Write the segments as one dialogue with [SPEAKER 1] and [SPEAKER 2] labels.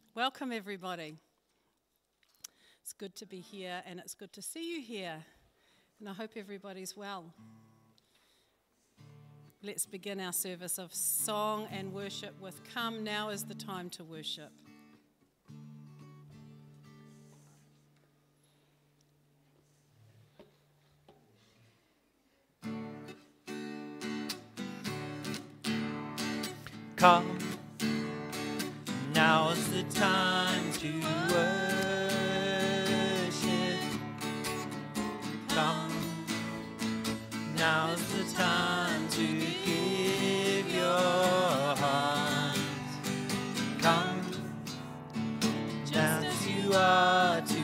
[SPEAKER 1] Welcome, everybody. It's good to be here, and it's good to see you here, and I hope everybody's well. Let's begin our service of song and worship with "Come, Now is the Time to Worship."
[SPEAKER 2] Come, now is the time to worship. Come, now is the time to give your heart. Come, just as you are to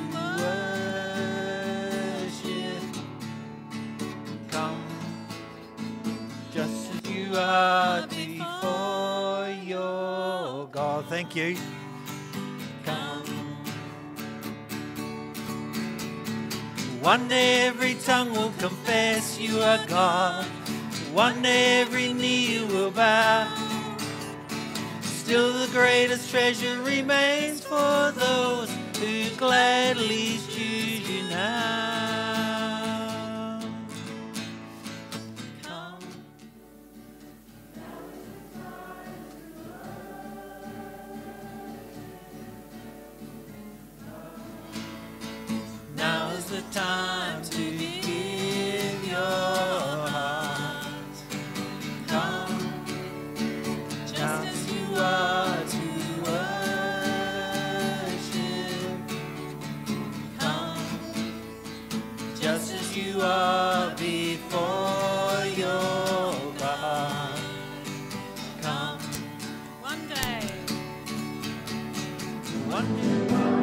[SPEAKER 2] worship. Come, just as you are before your God. Thank you. Come. One day every tongue will confess you are God. One day every knee will bow. Still the greatest treasure remains for those who gladly choose you now. Come. Now is the time to give your heart. Come, just as you are to worship. Come, just as you are before your God. Come,
[SPEAKER 1] One day,
[SPEAKER 2] one day.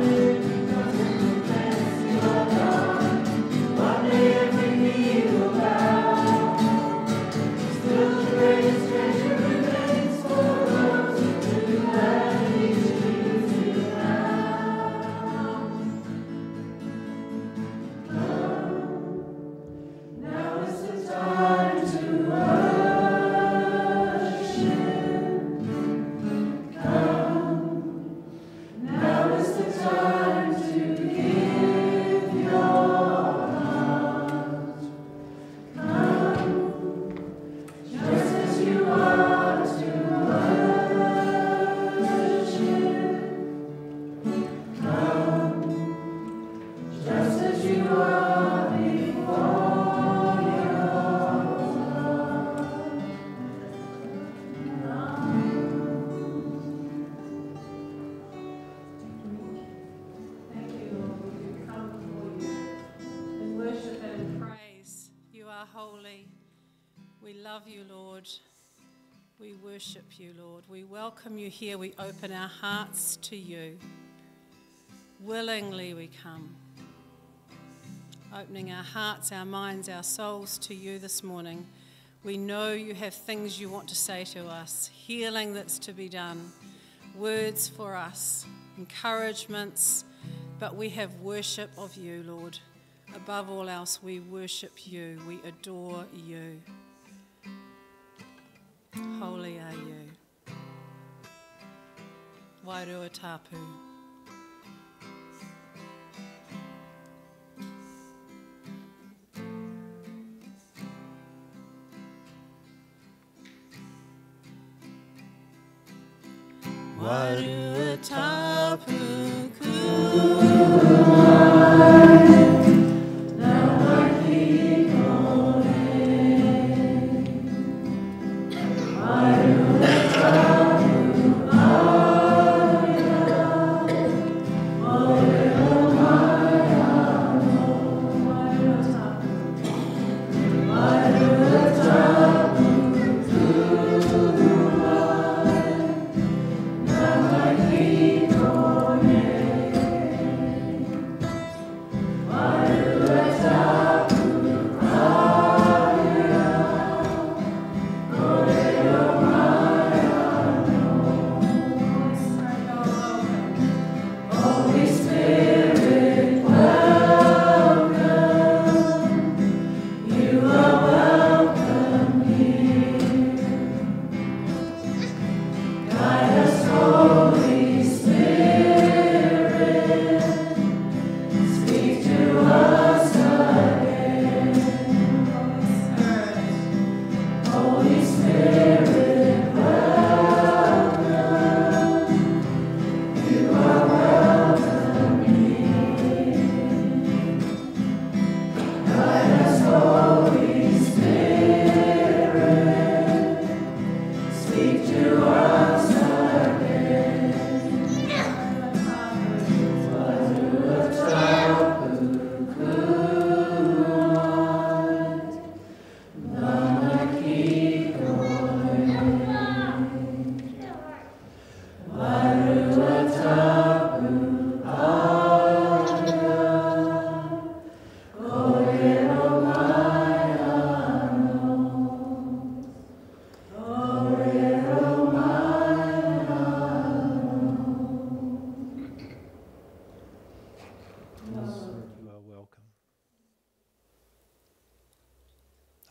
[SPEAKER 1] worship you, Lord. We welcome you here. We open our hearts to you. Willingly we come, opening our hearts, our minds, our souls to you this morning. We know you have things you want to say to us, healing that's to be done, words for us, encouragements, but we have worship of you, Lord. Above all else, we worship you. We adore you. Holy are you. Wairua tapu. Wairua tapu kuai.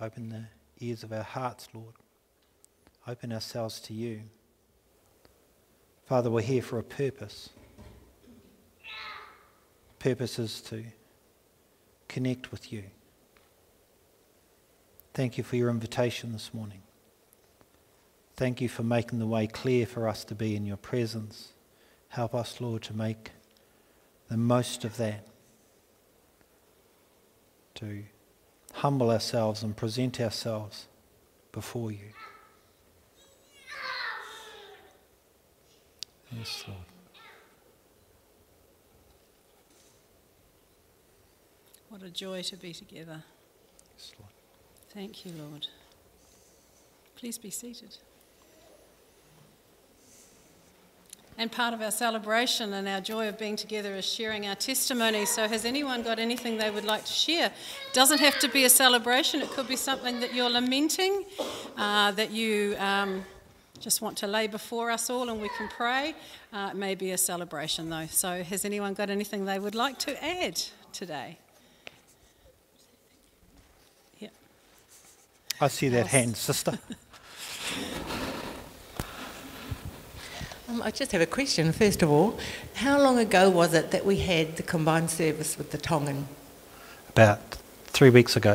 [SPEAKER 2] Open the ears of our hearts, Lord. Open ourselves to you. Father, we're here for a purpose. Purpose is to connect with you. Thank you for your invitation this morning. Thank you for making the way clear for us to be in your presence. Help us, Lord, to make the most of that, to humble ourselves and present ourselves before you. Yes, Lord.
[SPEAKER 1] What a joy to be together.
[SPEAKER 2] Yes, Lord.
[SPEAKER 1] Thank you, Lord. Please be seated. And part of our celebration and our joy of being together is sharing our testimony. So has anyone got anything they would like to share? It doesn't have to be a celebration. It could be something that you're lamenting, that you just want to lay before us all and we can pray. It may be a celebration though. So has anyone got anything they would like to add today? Yeah.
[SPEAKER 2] I see that hand, sister.
[SPEAKER 3] I just have a question. First of all, how long ago was it that we had the combined service with the Tongan?
[SPEAKER 2] About 3 weeks ago.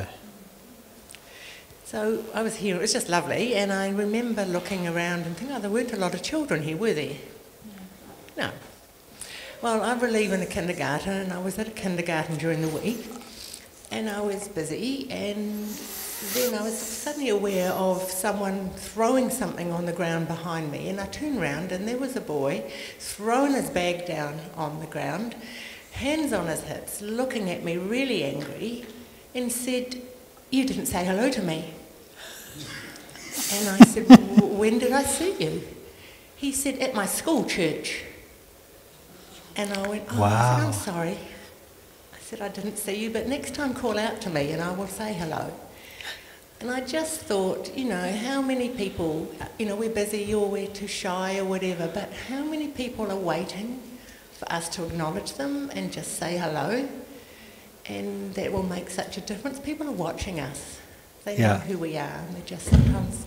[SPEAKER 3] So I was here, it was just lovely, and I remember looking around and thinking, oh, there weren't a lot of children here, were there? No. Well, I relieve in a kindergarten, and I was at a kindergarten during the week, and I was busy, and then I was suddenly aware of someone throwing something on the ground behind me, and I turned round and there was a boy throwing his bag down on the ground, hands on his hips, looking at me really angry, and said, "You didn't say hello to me." And I said, "When did I see you?" He said, "At my school church." And I went, "Oh,"
[SPEAKER 2] Wow.
[SPEAKER 3] I said, "I'm sorry." I said, "I didn't see you, but next time call out to me and I will say hello." And I just thought, how many people, we're busy or we're too shy or whatever, but how many people are waiting for us to acknowledge them and just say hello? And that will make such a difference. People are watching us. They know who we are, and they're just sometimes,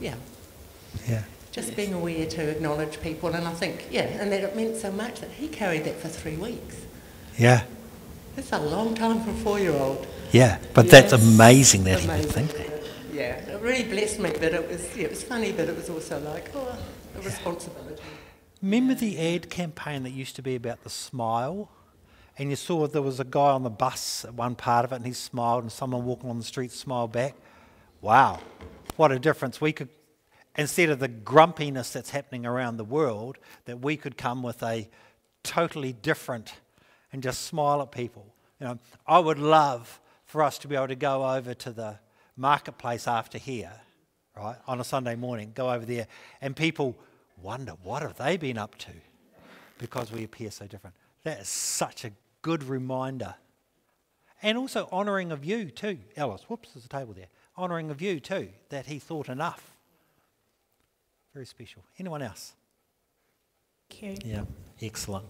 [SPEAKER 3] just being aware to acknowledge people. And I think, and that it meant so much that he carried that for 3 weeks.
[SPEAKER 2] Yeah.
[SPEAKER 3] That's a long time for a 4-year-old.
[SPEAKER 2] Yeah, but that's amazing that he would think that.
[SPEAKER 3] Yeah, it really blessed me, but it was funny, but it was also like, a responsibility.
[SPEAKER 2] Remember the ad campaign that used to be about the smile? And you saw there was a guy on the bus at one part of it and he smiled and someone walking on the street smiled back. Wow, what a difference. We could, instead of the grumpiness that's happening around the world, that we could come with a totally different and just smile at people. I would love for us to be able to go over to the marketplace after here, right, on a Sunday morning, go over there, and people wonder, what have they been up to? Because we appear so different. That is such a good reminder. And also honouring of you too, Alice. Whoops, there's a table there. Honouring of you too, that he thought enough. Very special. Anyone else?
[SPEAKER 3] Thank you.
[SPEAKER 2] Yeah, excellent.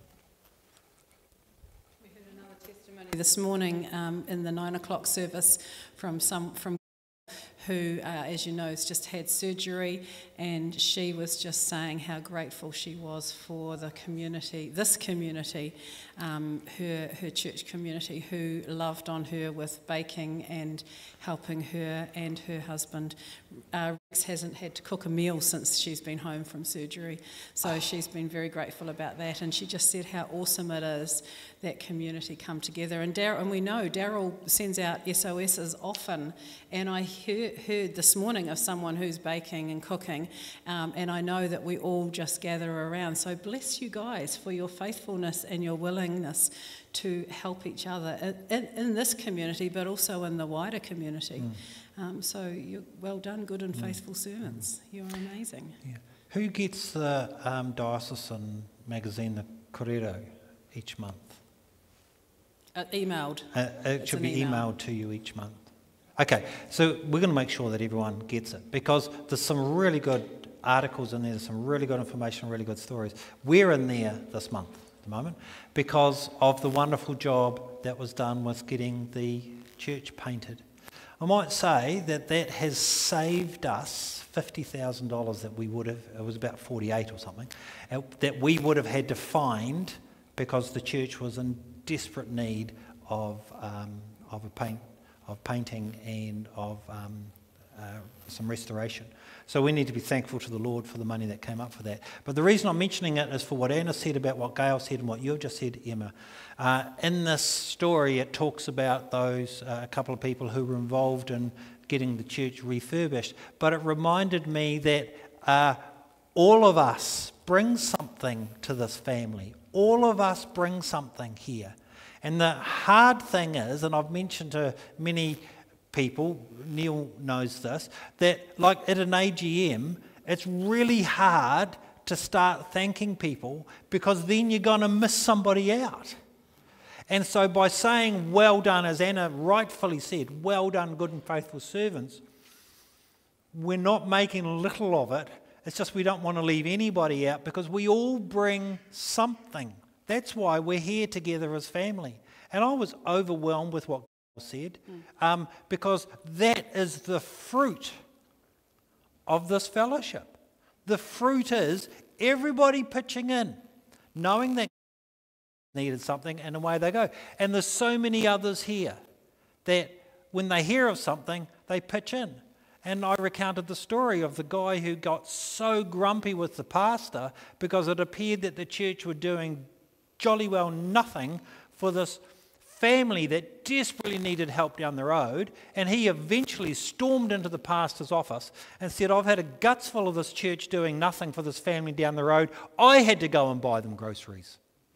[SPEAKER 1] This morning in the 9 o'clock service from who, as you know, has just had surgery, and she was just saying how grateful she was for the community, this community, her church community, who loved on her with baking and helping her and her husband. Rex hasn't had to cook a meal since she's been home from surgery, so she's been very grateful about that, and she just said how awesome it is that community come together. And we know Daryl sends out SOSs often, and I heard this morning of someone who's baking and cooking, and I know that we all just gather around. So bless you guys for your faithfulness and your willingness to help each other in this community, but also in the wider community. So you're well done, good and faithful servants. You're amazing.
[SPEAKER 2] Yeah. Who gets the diocesan magazine, the Correro, each month?
[SPEAKER 1] Emailed.
[SPEAKER 2] It should be emailed to you each month. Okay, so we're going to make sure that everyone gets it, because there's some really good articles in there, there's some really good information, really good stories. We're in there this month at the moment because of the wonderful job that was done with getting the church painted. I might say that has saved us $50,000 that we would have, it was about 48 or something, that we would have had to find because the church was in desperate need of painting and of some restoration. So we need to be thankful to the Lord for the money that came up for that. But the reason I'm mentioning it is for what Anna said about what Gail said and what you've just said, Emma. In this story, it talks about those a couple of people who were involved in getting the church refurbished. But it reminded me that all of us bring something to this family. All of us bring something here. And the hard thing is, and I've mentioned to many people, Neil knows this, that like at an AGM, it's really hard to start thanking people because then you're going to miss somebody out. And so by saying well done, as Anna rightfully said, well done, good and faithful servants, we're not making little of it. It's just we don't want to leave anybody out because we all bring something. That's why we're here together as family. And I was overwhelmed with what said, because that is the fruit of this fellowship. The fruit is everybody pitching in, knowing that needed something, and away they go. And there's so many others here that when they hear of something, they pitch in. And I recounted the story of the guy who got so grumpy with the pastor because it appeared that the church were doing jolly well nothing for this family that desperately needed help down the road, and he eventually stormed into the pastor's office and said, I've had a guts full of this church doing nothing for this family down the road. I had to go and buy them groceries.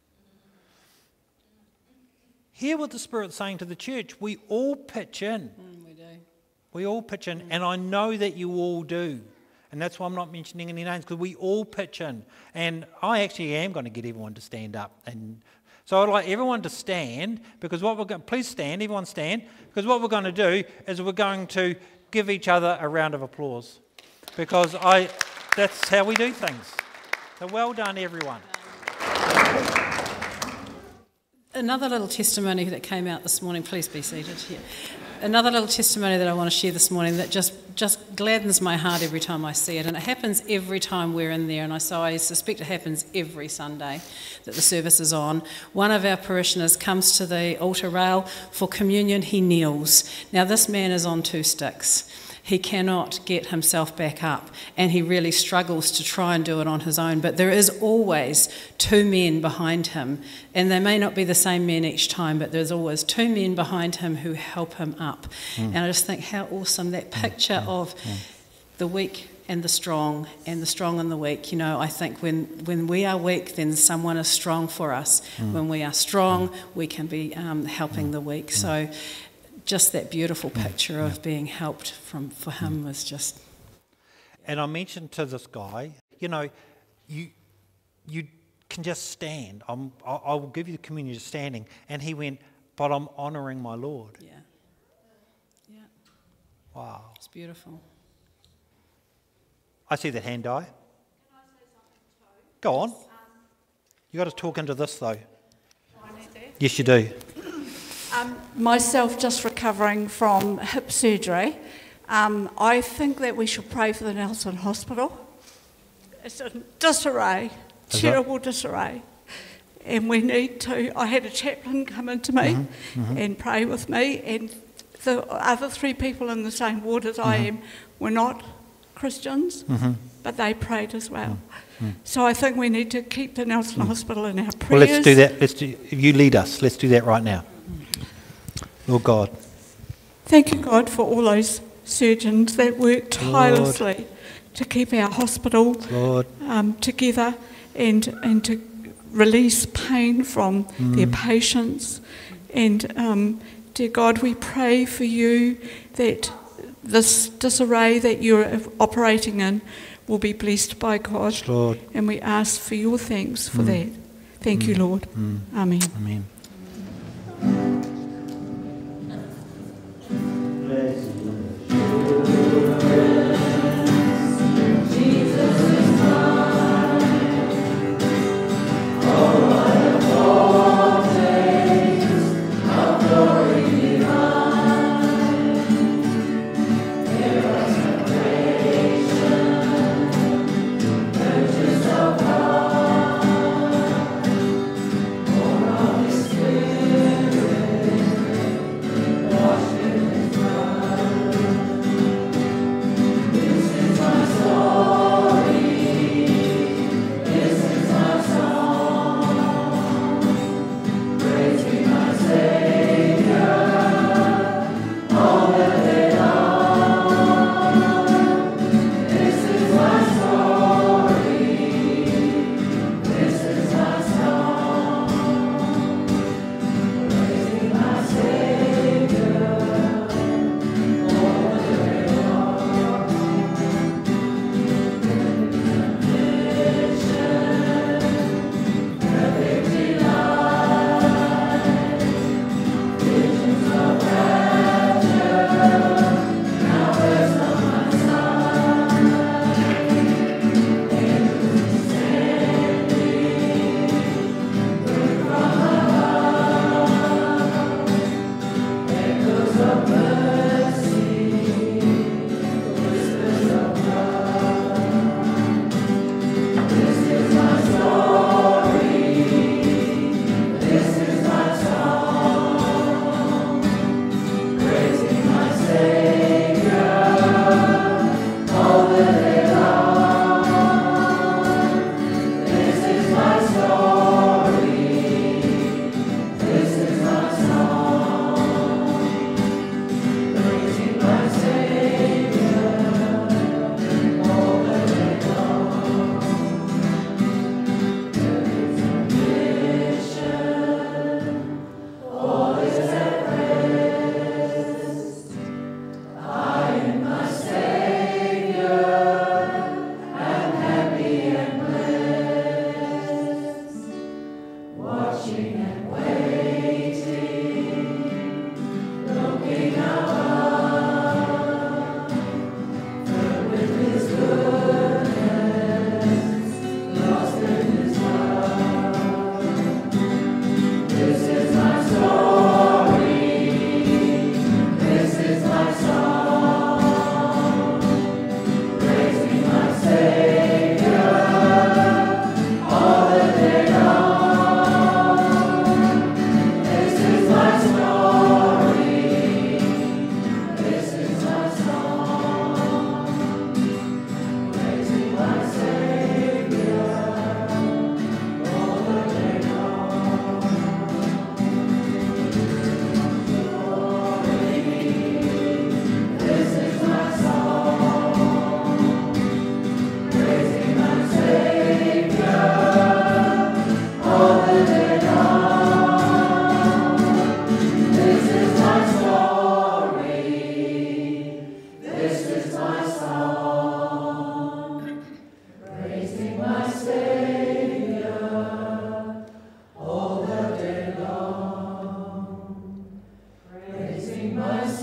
[SPEAKER 2] Hear what the Spirit's saying to the church. We all pitch in.
[SPEAKER 1] We do.
[SPEAKER 2] We all pitch in, and I know that you all do. And that's why I'm not mentioning any names, because we all pitch in. And I actually am going to get everyone to stand up. And so I'd like everyone to stand, because what we're going to, please stand, everyone stand, because what we're going to do is we're going to give each other a round of applause, because that's how we do things. So well done, everyone.
[SPEAKER 1] Another little testimony that came out this morning, please be seated here. Another little testimony that I want to share this morning that just gladdens my heart every time I see it, and it happens every time we're in there, and I suspect it happens every Sunday that the service is on. One of our parishioners comes to the altar rail for communion, he kneels. Now this man is on 2 sticks. He cannot get himself back up, and he really struggles to try and do it on his own. But there is always 2 men behind him, and they may not be the same men each time, but there's always 2 men behind him who help him up. And I just think how awesome that picture of the weak and the strong and the weak. You know, I think when we are weak, then someone is strong for us. When we are strong, we can be helping the weak. So just that beautiful picture of being helped for him was just...
[SPEAKER 2] And I mentioned to this guy, you know, you can just stand. I will give you the communion just standing. And he went, but I'm honouring my Lord.
[SPEAKER 1] Yeah. Yeah.
[SPEAKER 2] Wow.
[SPEAKER 1] It's beautiful.
[SPEAKER 2] I see that hand die.
[SPEAKER 4] Can I say something too?
[SPEAKER 2] Go on. You got to talk into this though.
[SPEAKER 4] I need that.
[SPEAKER 2] Yes, you do.
[SPEAKER 4] Myself just recovering from hip surgery. I think that we should pray for the Nelson Hospital. It's in disarray, terrible disarray. And we need to, I had a chaplain come into me and pray with me, and the other 3 people in the same ward as I am were not Christians, but they prayed as well. So I think we need to keep the Nelson Hospital in our prayers.
[SPEAKER 2] Well, let's do that. You lead us. Let's do that right now. Lord God.
[SPEAKER 4] Thank you, God, for all those surgeons that work tirelessly to keep our hospital together and to release pain from their patients. And dear God, we pray for you that this disarray that you're operating in will be blessed by God.
[SPEAKER 2] Lord.
[SPEAKER 4] And we ask for your thanks for that. Thank you, Lord. Amen.
[SPEAKER 2] Amen.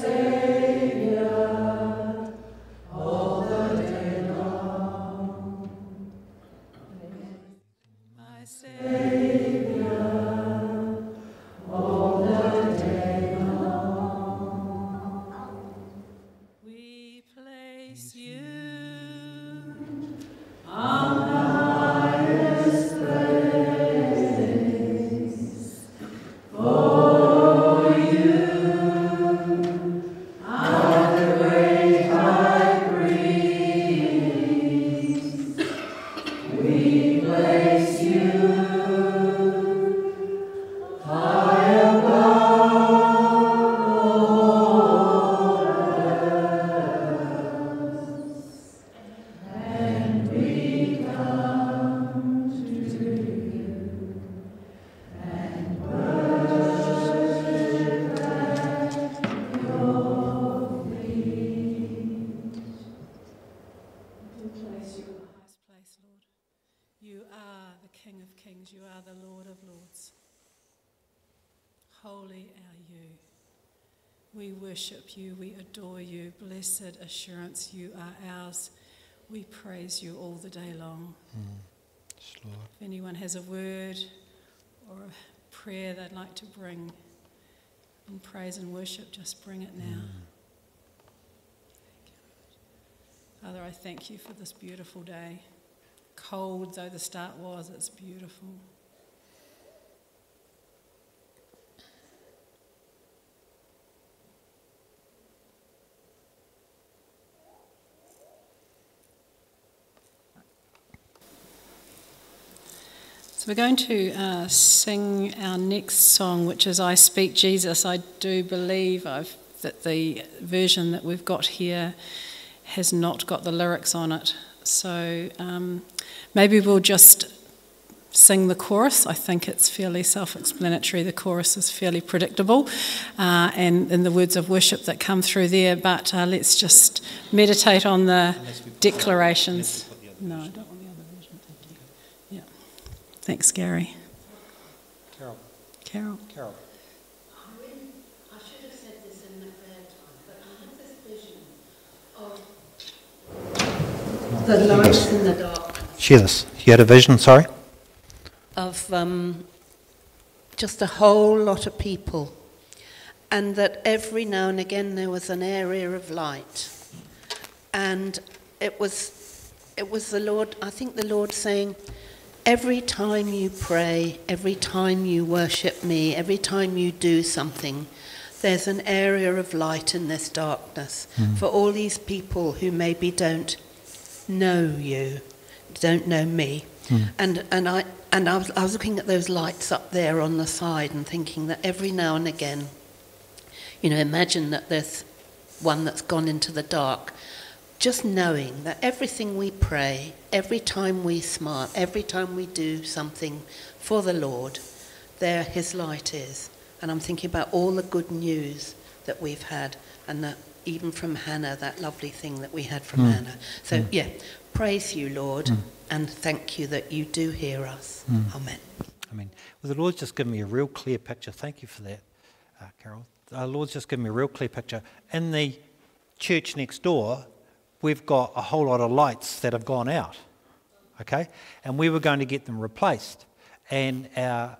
[SPEAKER 1] My Savior, all the day long. We place you on the highest place, for you are the great high priest. We place you high above all else, and we come to you and worship at your feet. We place you in the highest place, Lord. You are the King of Kings, you are the Lord of Lords. Holy are you. We worship you, we adore you. Blessed assurance, you are ours. We praise you all the day long.
[SPEAKER 2] Yes, Lord.
[SPEAKER 1] If anyone has a word or a prayer they'd like to bring in praise and worship, just bring it now. Father, I thank you for this beautiful day. Cold though the start was, it's beautiful. So we're going to sing our next song, which is I Speak Jesus. I do believe that the version that we've got here has not got the lyrics on it. So maybe we'll just sing the chorus. I think it's fairly self-explanatory. The chorus is fairly predictable, and in the words of worship that come through there. But let's just meditate on the declarations. No, I don't want the other version. Thank you. Yeah. Thanks, Gary.
[SPEAKER 2] Carol.
[SPEAKER 1] Carol.
[SPEAKER 2] Carol.
[SPEAKER 5] I should have said this in the prayer time, but I have this vision of the light in the dark,
[SPEAKER 2] Share this. You had a vision, sorry?
[SPEAKER 5] of just a whole lot of people, and that every now and again there was an area of light, and it was the Lord, I think the Lord saying, every time you pray, every time you worship me, every time you do something, there's an area of light in this darkness for all these people who maybe don't know you, don't know me. And I was looking at those lights up there on the side and thinking that every now and again, you know, imagine that there's one that's gone into the dark, just knowing that everything we pray, every time we smile, every time we do something for the Lord, there his light is. And I'm thinking about all the good news that we've had, and that even from Hannah, that lovely thing that we had from Hannah. So yeah, praise you, Lord, and thank you that you do hear us. Amen.
[SPEAKER 2] Well, the Lord's just given me a real clear picture. Thank you for that, Carol. The Lord's just given me a real clear picture. In the church next door, we've got a whole lot of lights that have gone out, okay? And we were going to get them replaced. And our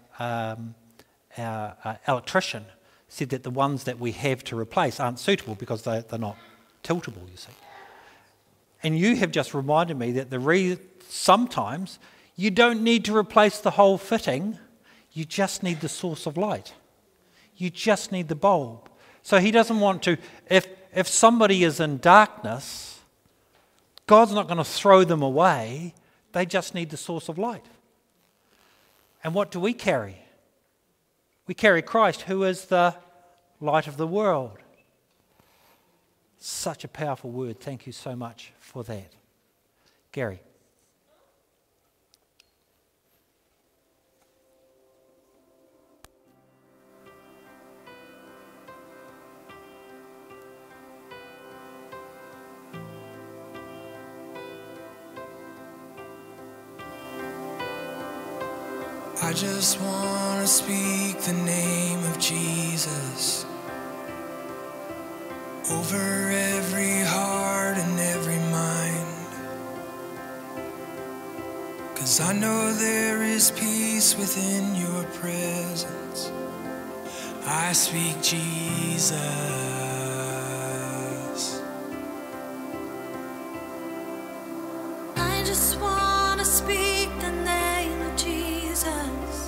[SPEAKER 2] electrician said that the ones that we have to replace aren't suitable because they're not tiltable, you see. And you have just reminded me that sometimes you don't need to replace the whole fitting, you just need the source of light. You just need the bulb. So he doesn't want to, if somebody is in darkness, God's not going to throw them away, they just need the source of light. And what do we carry? We carry Christ, who is the light of the world. Such a powerful word. Thank you so much for that. Gary.
[SPEAKER 6] I just want to speak the name of Jesus over every heart and every mind. 'Cause I know there is peace within your presence. I speak Jesus.
[SPEAKER 7] I just want to speak the name of Jesus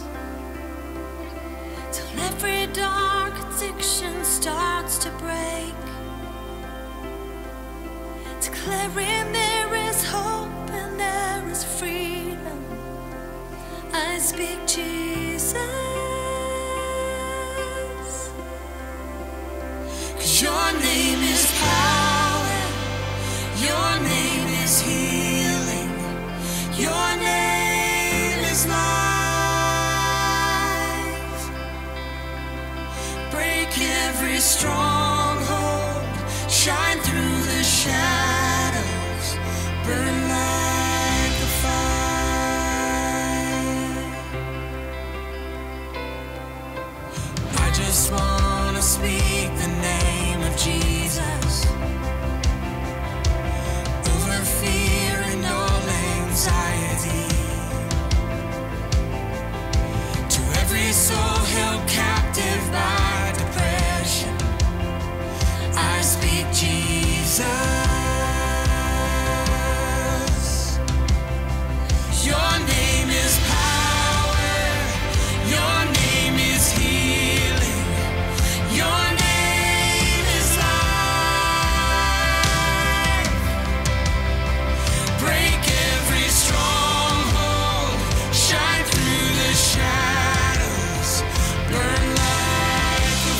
[SPEAKER 7] till every dark addiction starts to break, declaring there is hope and there is freedom. I speak Jesus. 'Cause your name is power, your name is healing, your name is life. Break every stronghold, shine through the shadows, burn like a fire. I just want to speak the name of Jesus over fear and all anxiety, to every soul held captive by depression. I speak Jesus. Your name is power, your name is healing, your name is life. Break every stronghold, shine through the shadows, burn like a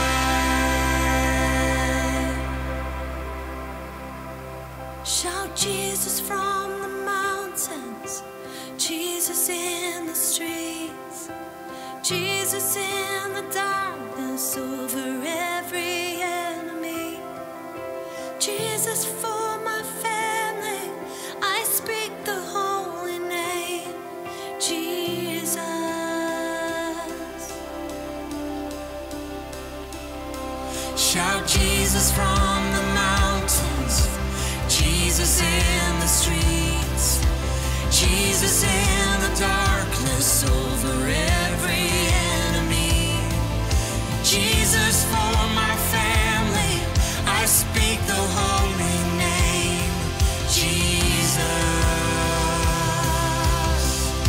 [SPEAKER 7] fire. Shout Jesus from the mountains, Jesus in the streets, Jesus in the darkness over every enemy, Jesus for my family. I speak the holy name, Jesus. Shout Jesus from the mountains, Jesus in the streets, Jesus in the darkness over every enemy, Jesus for my family. I speak the holy name, Jesus.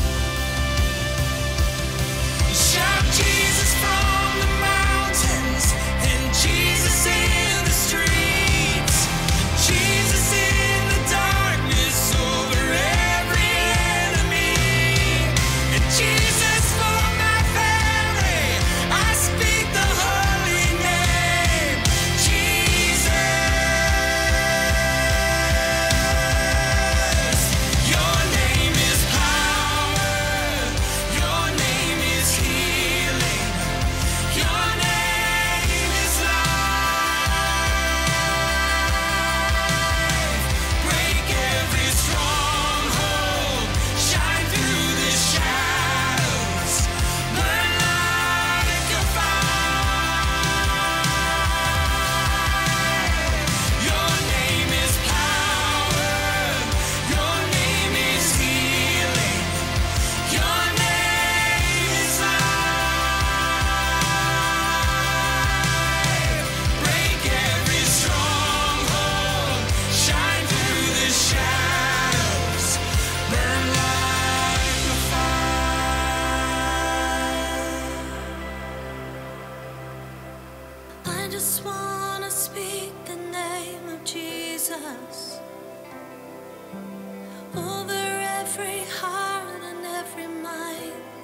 [SPEAKER 7] Shout Jesus from the mountains and Jesus in the streets, Jesus in the darkness over every enemy, and Jesus for my family. I speak the holy name, Jesus. Your name is power, your name is healing, your name is life. Break every stronghold, shine through the shadows, burn like a fire. Your name is power, your name is healing, your name is life. Break every stronghold, shine through the shadows, burn like a fire. I just want to speak the name of Jesus over every heart and every mind.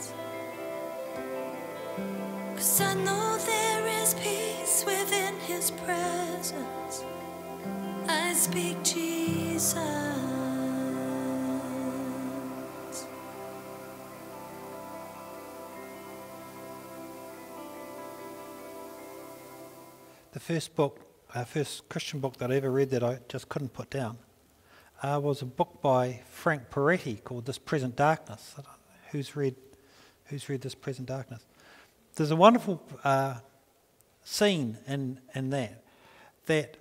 [SPEAKER 7] 'Cause I know there is peace within his presence. I speak Jesus.
[SPEAKER 2] The first Christian book that I ever read that I just couldn't put down was a book by Frank Peretti called This Present Darkness. I don't know who's read This Present Darkness? There's a wonderful scene in that that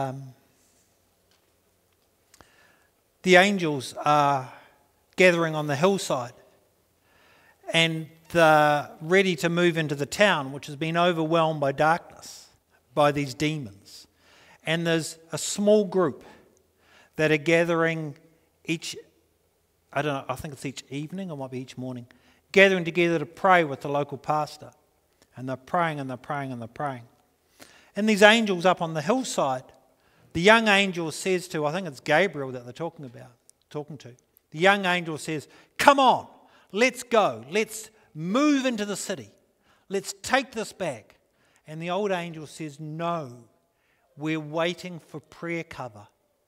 [SPEAKER 2] the angels are gathering on the hillside and they're ready to move into the town, which has been overwhelmed by darkness, by these demons. And there's a small group that are gathering I think it's each evening, or might be each morning, gathering together to pray with the local pastor. And they're praying and they're praying and they're praying. And these angels up on the hillside, the young angel says to, I think it's Gabriel that they're talking to. The young angel says, come on, let's go. Let's move into the city. Let's take this back. And the old angel says, no, we're waiting for prayer cover.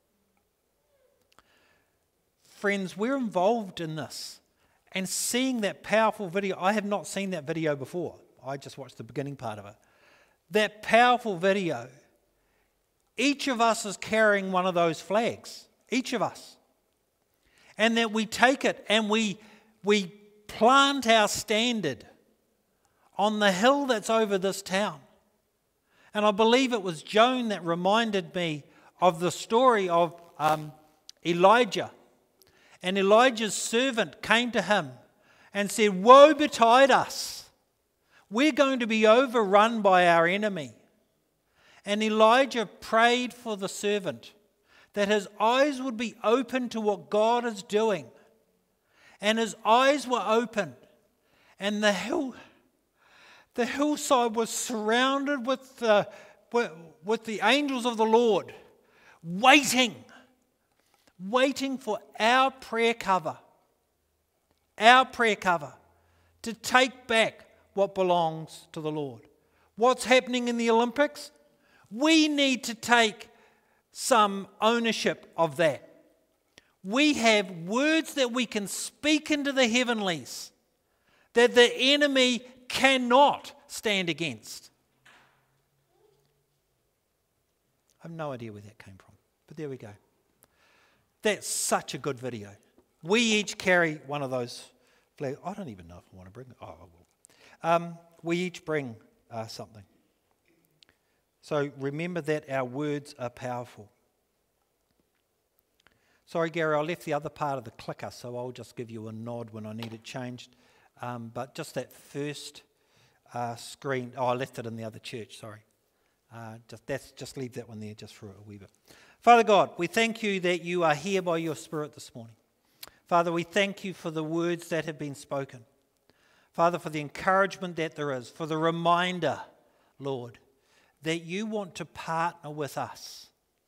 [SPEAKER 2] Friends, we're involved in this. And seeing that powerful video, I have not seen that video before. I just watched the beginning part of it. That powerful video, each of us is carrying one of those flags. Each of us. And that we take it and we plant our standard on the hill that's over this town. And I believe it was Joan that reminded me of the story of Elijah. And Elijah's servant came to him and said, woe betide us. We're going to be overrun by our enemy. And Elijah prayed for the servant that his eyes would be open to what God is doing. And his eyes were open. And the hillside was surrounded with the angels of the Lord, waiting for our prayer cover to take back what belongs to the Lord. What's happening in the Olympics? We need to take some ownership of that. We have words that we can speak into the heavenlies that the enemy cannot stand against. I have no idea where that came from, but there we go. That's such a good video. We each carry one of those flags. I don't even know if I want to bring it. Oh, I will. We each bring something. So remember that our words are powerful. Sorry, Gary, I left the other part of the clicker, so I'll just give you a nod when I need it changed. But just that screen, I left it in the other church, sorry. Just leave that one there just for a wee bit. Father God, we thank you that you are here by your Spirit this morning. Father, we thank you for the words that have been spoken. Father, for the encouragement that there is, for the reminder, Lord, that you want to partner with us.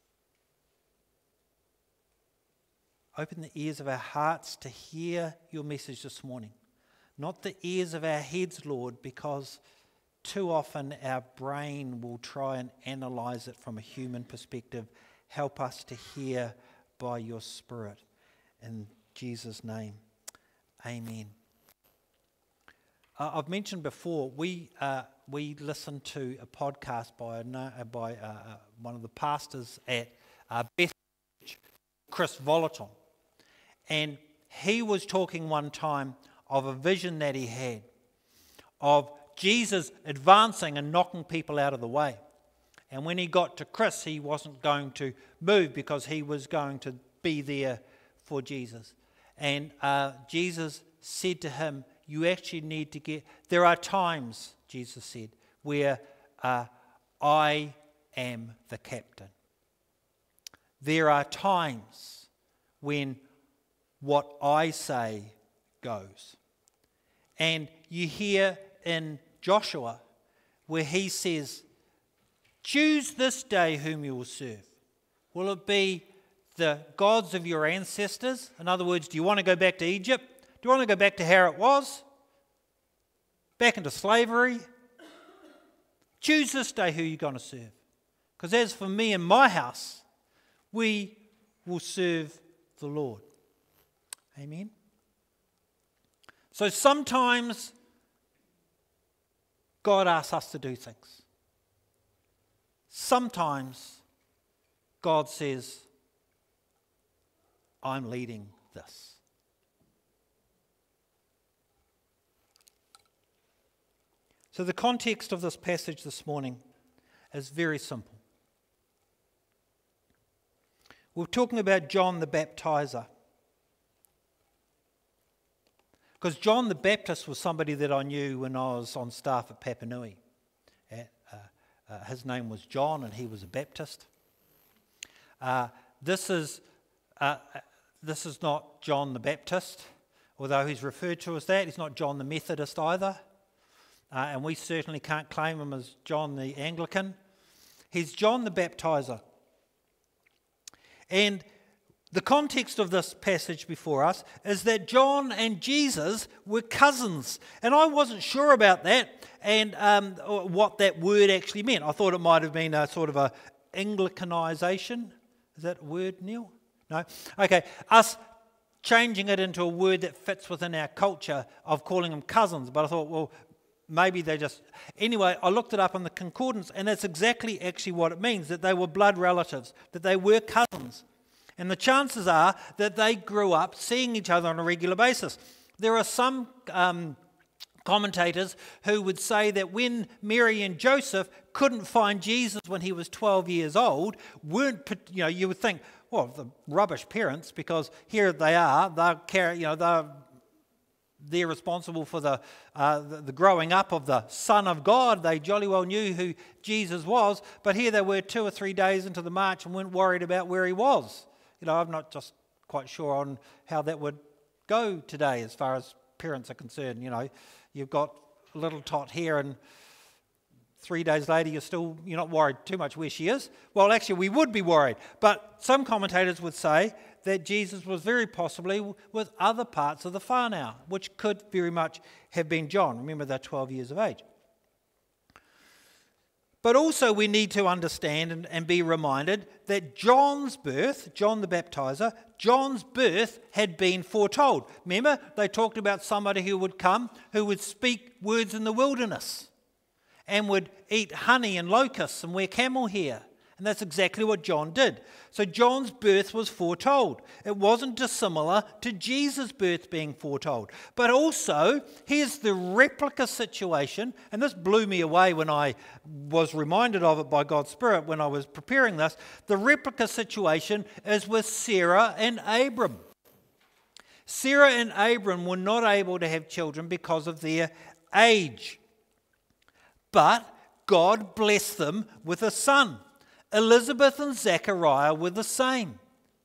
[SPEAKER 2] Open the ears of our hearts to hear your message this morning. Not the ears of our heads, Lord, because too often our brain will try and analyze it from a human perspective. Help us to hear by your Spirit. In Jesus' name, amen. I've mentioned before, we listened to a podcast by one of the pastors at Beth Church, Chris Volaton. And he was talking one time of a vision that he had of Jesus advancing and knocking people out of the way. And when he got to Chris, he wasn't going to move because he was going to be there for Jesus. And Jesus said to him, you actually need to get... There are times, Jesus said, where I am the captain. There are times when what I say goes. And you hear in Joshua where he says, choose this day whom you will serve. Will it be the gods of your ancestors? In other words, do you want to go back to Egypt? Do you want to go back to how it was? Back into slavery? Choose this day who you're going to serve. Because as for me and my house, we will serve the Lord. Amen? So sometimes God asks us to do things. Sometimes God says, I'm leading this. So the context of this passage this morning is very simple. we're talking about John the Baptizer. Because John the Baptist was somebody that I knew when I was on staff at Papanui. His name was John, and he was a Baptist. This is not John the Baptist, although he's referred to as that. He's not John the Methodist either, and we certainly can't claim him as John the Anglican. He's John the Baptizer. And the context of this passage before us is that John and Jesus were cousins. And I wasn't sure about that and what that word actually meant. I thought it might have been a sort of a Anglicanization. Is that a word, Neil? No? Okay. Us changing it into a word that fits within our culture of calling them cousins. But I thought, well, maybe they just... Anyway, I looked it up in the concordance, and that's exactly actually what it means, that they were blood relatives, that they were cousins. And the chances are that they grew up seeing each other on a regular basis. There are some commentators who would say that when Mary and Joseph couldn't find Jesus when he was 12 years old, you would think, well, the rubbish parents, because here they are, they're responsible for the growing up of the Son of God. They jolly well knew who Jesus was, but here they were 2 or 3 days into the march and weren't worried about where he was. I'm not just quite sure on how that would go today as far as parents are concerned. You've got a little tot here and 3 days later you're not worried too much where she is. Well, actually we would be worried. But some commentators would say that Jesus was very possibly with other parts of the whānau, which could very much have been John. Remember, they're 12 years of age. But also we need to understand and be reminded that John's birth, John the Baptizer, John's birth had been foretold. Remember, they talked about somebody who would come, who would speak words in the wilderness and would eat honey and locusts and wear camel hair. And that's exactly what John did. So John's birth was foretold. It wasn't dissimilar to Jesus' birth being foretold. But also, here's the replica situation, and this blew me away when I was reminded of it by God's Spirit when I was preparing this. The replica situation is with Sarah and Abram. Sarah and Abram were not able to have children because of their age. But God blessed them with a son. Elizabeth and Zechariah were the same.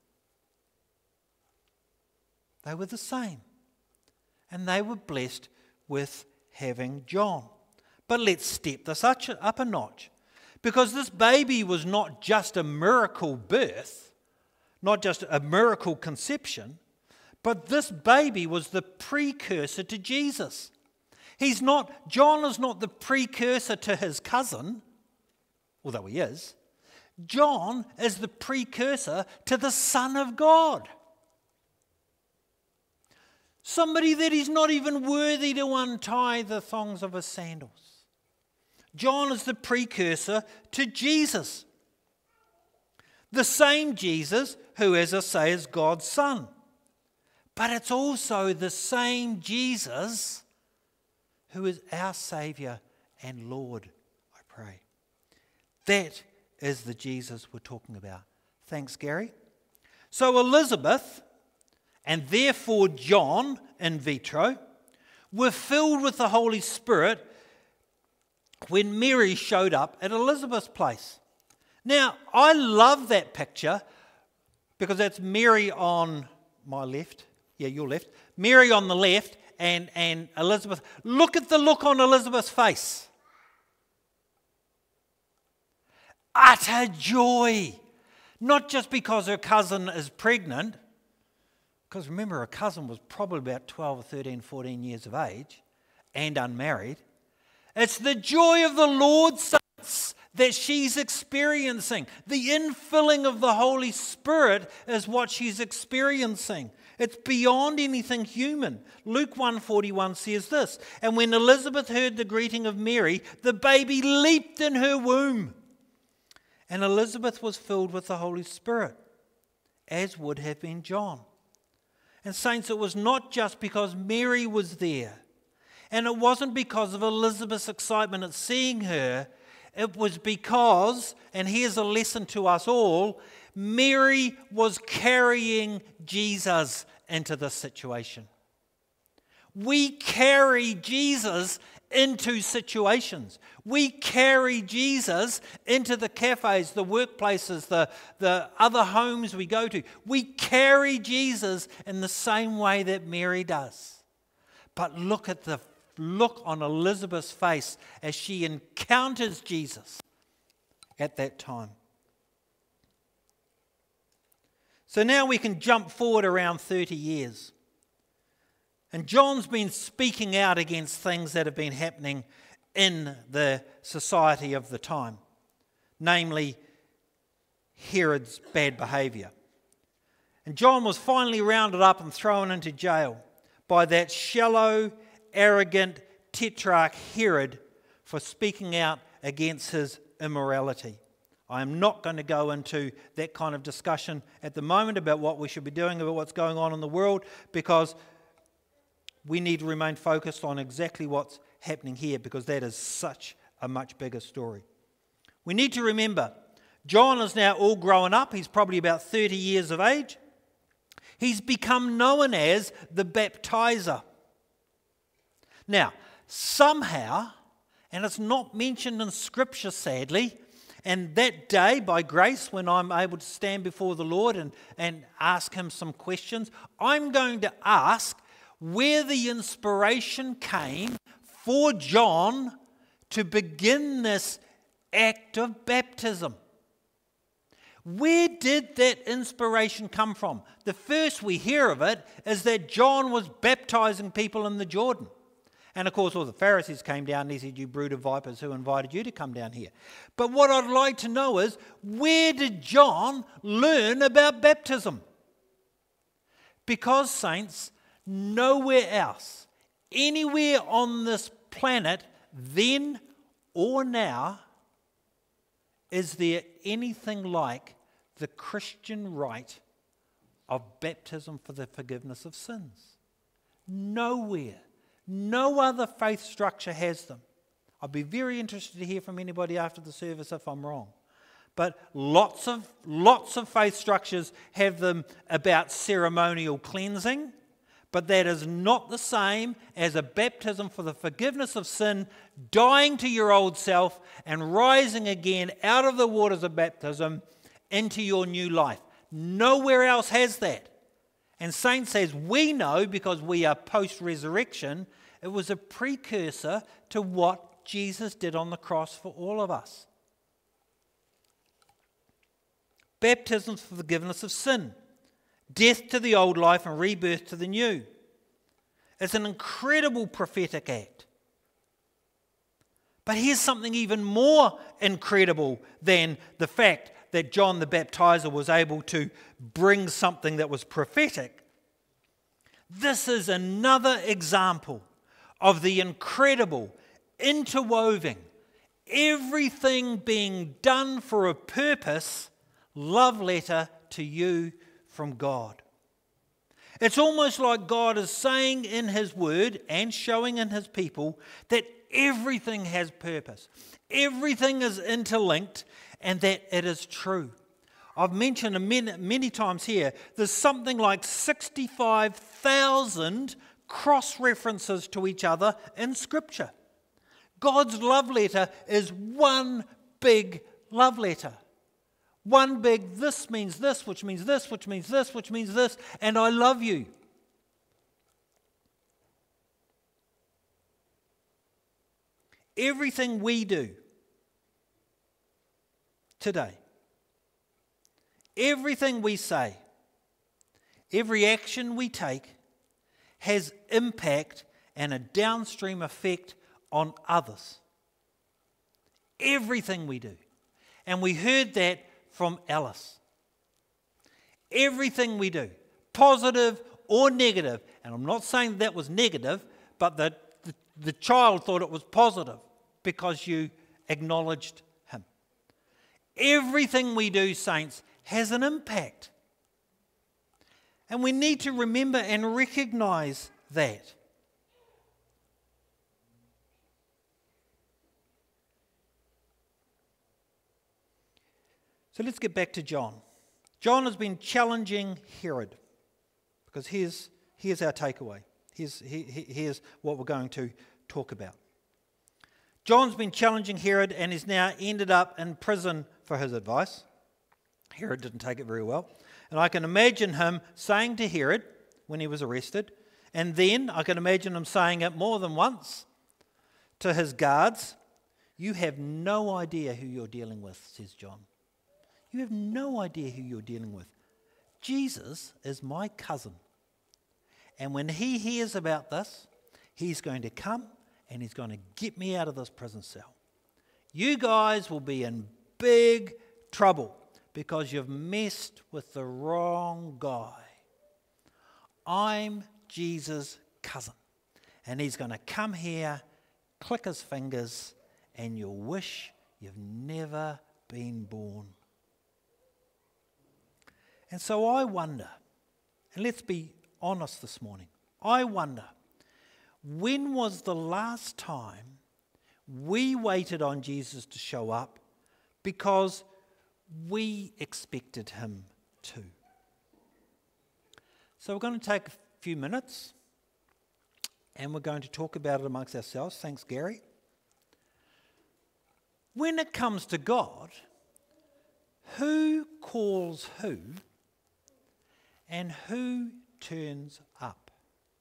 [SPEAKER 2] They were the same. And they were blessed with having John. But let's step this up a notch. Because this baby was not just a miracle birth, not just a miracle conception, but this baby was the precursor to Jesus. John is not the precursor to his cousin, although he is. John is the precursor to the Son of God. Somebody that is not even worthy to untie the thongs of his sandals. John is the precursor to Jesus. The same Jesus who, as I say, is God's Son. But it's also the same Jesus who is our Saviour and Lord, I pray. That is the Jesus we're talking about. Thanks, Gary. So Elizabeth, and therefore John in vitro, were filled with the Holy Spirit when Mary showed up at Elizabeth's place. Now, I love that picture because that's Mary on my left. Yeah, your left. Mary on the left and Elizabeth. Look at the look on Elizabeth's face. Utter joy. Not just because her cousin is pregnant, because remember her cousin was probably about 12 or 13, 14 years of age and unmarried. It's the joy of the Lord, saints, that she's experiencing. The infilling of the Holy Spirit is what she's experiencing. It's beyond anything human. Luke 1:41 says this, and when Elizabeth heard the greeting of Mary, the baby leaped in her womb. And Elizabeth was filled with the Holy Spirit, as would have been John. And saints, it was not just because Mary was there, and it wasn't because of Elizabeth's excitement at seeing her. It was because, and here's a lesson to us all, Mary was carrying Jesus into this situation. We carry Jesus into situations. We carry Jesus into the cafes, the workplaces, the other homes we go to. We carry Jesus in the same way that Mary does. But look at the look on Elizabeth's face as she encounters Jesus at that time. So now we can jump forward around 30 years. And John's been speaking out against things that have been happening in the society of the time, namely Herod's bad behaviour. And John was finally rounded up and thrown into jail by that shallow, arrogant tetrarch Herod for speaking out against his immorality. I am not going to go into that kind of discussion at the moment about what we should be doing, about what's going on in the world, because we need to remain focused on exactly what's happening here, because that is such a much bigger story. We need to remember, John is now all grown up. He's probably about 30 years of age. He's become known as the baptizer. Now, somehow, and it's not mentioned in Scripture, sadly, and that day, by grace, when I'm able to stand before the Lord and ask him some questions, I'm going to ask where the inspiration came for John to begin this act of baptism. Where did that inspiration come from? The first we hear of it is that John was baptizing people in the Jordan. And of course all the Pharisees came down and he said, "You brood of vipers, who invited you to come down here?" But what I'd like to know is, where did John learn about baptism? Because, saints, nowhere else, anywhere on this planet, then or now, is there anything like the Christian rite of baptism for the forgiveness of sins. Nowhere. No other faith structure has them. I'd be very interested to hear from anybody after the service if I'm wrong. But lots of faith structures have them about ceremonial cleansing, but that is not the same as a baptism for the forgiveness of sin, dying to your old self and rising again out of the waters of baptism into your new life. Nowhere else has that. And saints, as we know, because we are post-resurrection, it was a precursor to what Jesus did on the cross for all of us. Baptism for forgiveness of sin, death to the old life and rebirth to the new. It's an incredible prophetic act. But here's something even more incredible than the fact that John the Baptizer was able to bring something that was prophetic. This is another example of the incredible interwoven, everything being done for a purpose, love letter to you from God. It's almost like God is saying in His Word and showing in His people that everything has purpose. Everything is interlinked and that it is true. I've mentioned many times here, there's something like 65,000 cross-references to each other in Scripture. God's love letter is one big love letter. One big, this means this, which means this, which means this, which means this, and I love you. Everything we do today, everything we say, every action we take has impact and a downstream effect on others. Everything we do. And we heard that from Alice. Everything we do, positive or negative, and I'm not saying that was negative, but the child thought it was positive because you acknowledged him. Everything we do, saints, has an impact. And we need to remember and recognize that. So let's get back to John. John has been challenging Herod, because here's our takeaway. Here's what we're going to talk about. John's been challenging Herod and is now ended up in prison for his advice. Herod didn't take it very well. And I can imagine him saying to Herod when he was arrested, and then I can imagine him saying it more than once to his guards, "You have no idea who you're dealing with," says John. "You have no idea who you're dealing with. Jesus is my cousin. And when he hears about this, he's going to come and he's going to get me out of this prison cell. You guys will be in big trouble because you've messed with the wrong guy. I'm Jesus' cousin. And he's going to come here, click his fingers, and you'll wish you've never been born." And so I wonder, and let's be honest this morning, I wonder, when was the last time we waited on Jesus to show up because we expected him to? So we're going to take a few minutes and we're going to talk about it amongst ourselves. Thanks, Gary. When it comes to God, who calls who and who turns up?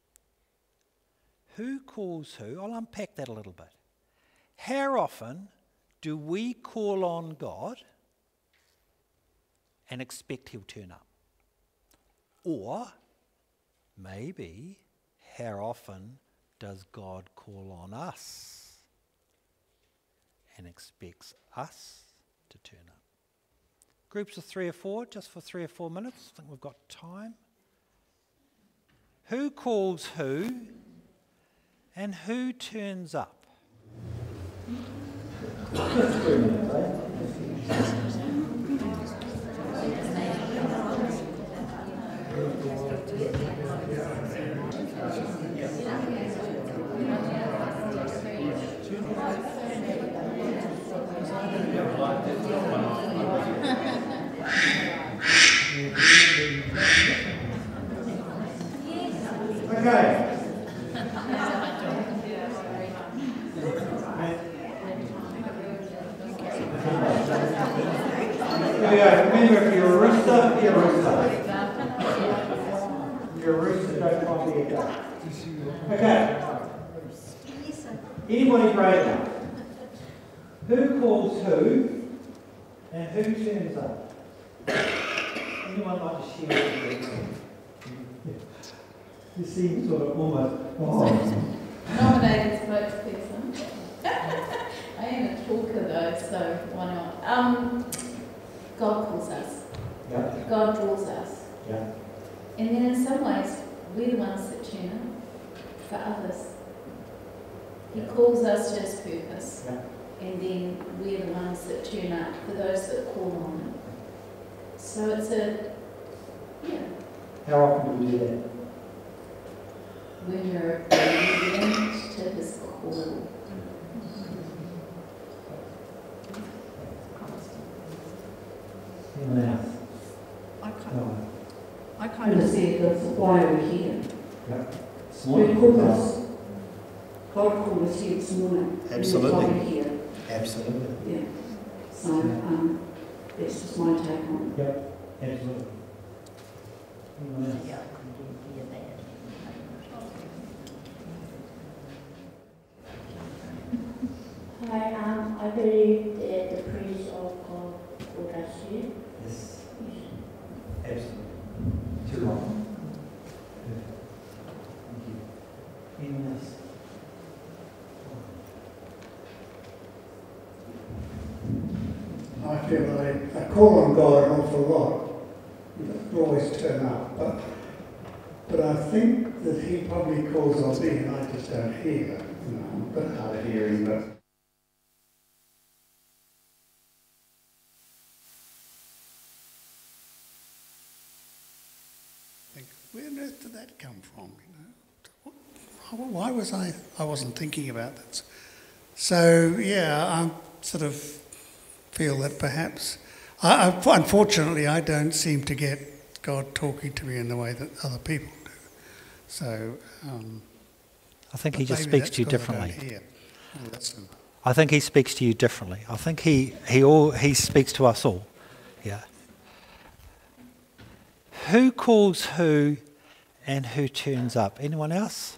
[SPEAKER 2] Who calls who? I'll unpack that a little bit. How often do we call on God and expect he'll turn up? Or maybe, how often does God call on us and expects us to turn up? Groups of 3 or 4, just for 3 or 4 minutes. I think we've got time. Who calls who and who turns up?
[SPEAKER 8] Okay. Remember, if you're a rooster, you're a rooster. You're a rooster, don't try to get that. Okay. Anybody brave enough? Who calls who and who turns up? Anyone like to share with me? You seem sort of almost,
[SPEAKER 9] Nominated spokesperson. I am a talker though, so why not? God calls us.
[SPEAKER 8] Yeah.
[SPEAKER 9] God draws us.
[SPEAKER 8] Yeah.
[SPEAKER 9] And then in some ways, we're the ones that turn up for others. He calls us to his purpose.
[SPEAKER 8] Yeah.
[SPEAKER 9] And then we're the ones that turn up for those that call on him. So it's
[SPEAKER 8] How often do we do that?
[SPEAKER 9] when you're obedient to his call.
[SPEAKER 8] Anyone else?
[SPEAKER 4] I kind of see that's why we're here.
[SPEAKER 8] Yep.
[SPEAKER 4] Who called us? God called us here this morning.
[SPEAKER 10] Absolutely.
[SPEAKER 4] That's why we're here.
[SPEAKER 10] Absolutely.
[SPEAKER 4] Yeah. So that's just my take on it.
[SPEAKER 8] Yep. Absolutely. Anyone else?
[SPEAKER 11] Hi, I believe that the praise of God called us here.
[SPEAKER 8] Yes. Absolutely. Too long. Thank you. Anyone else?
[SPEAKER 12] I feel that I call on God an awful lot. He doesn't always turn up, but I think that he probably calls on me and I just don't hear. I'm a bit hard of hearing, but where on earth did that come from? Why was I wasn't thinking about that. So yeah, I sort of feel that perhaps Unfortunately, I don't seem to get God talking to me in the way that other people do. So
[SPEAKER 8] I think he just
[SPEAKER 12] maybe
[SPEAKER 8] speaks to you
[SPEAKER 12] that's 'cause I
[SPEAKER 8] differently.
[SPEAKER 12] don't hear. Well, that's-
[SPEAKER 8] I think he speaks to you differently. I think he speaks to us all. Yeah. Who calls who and who turns up? Anyone else?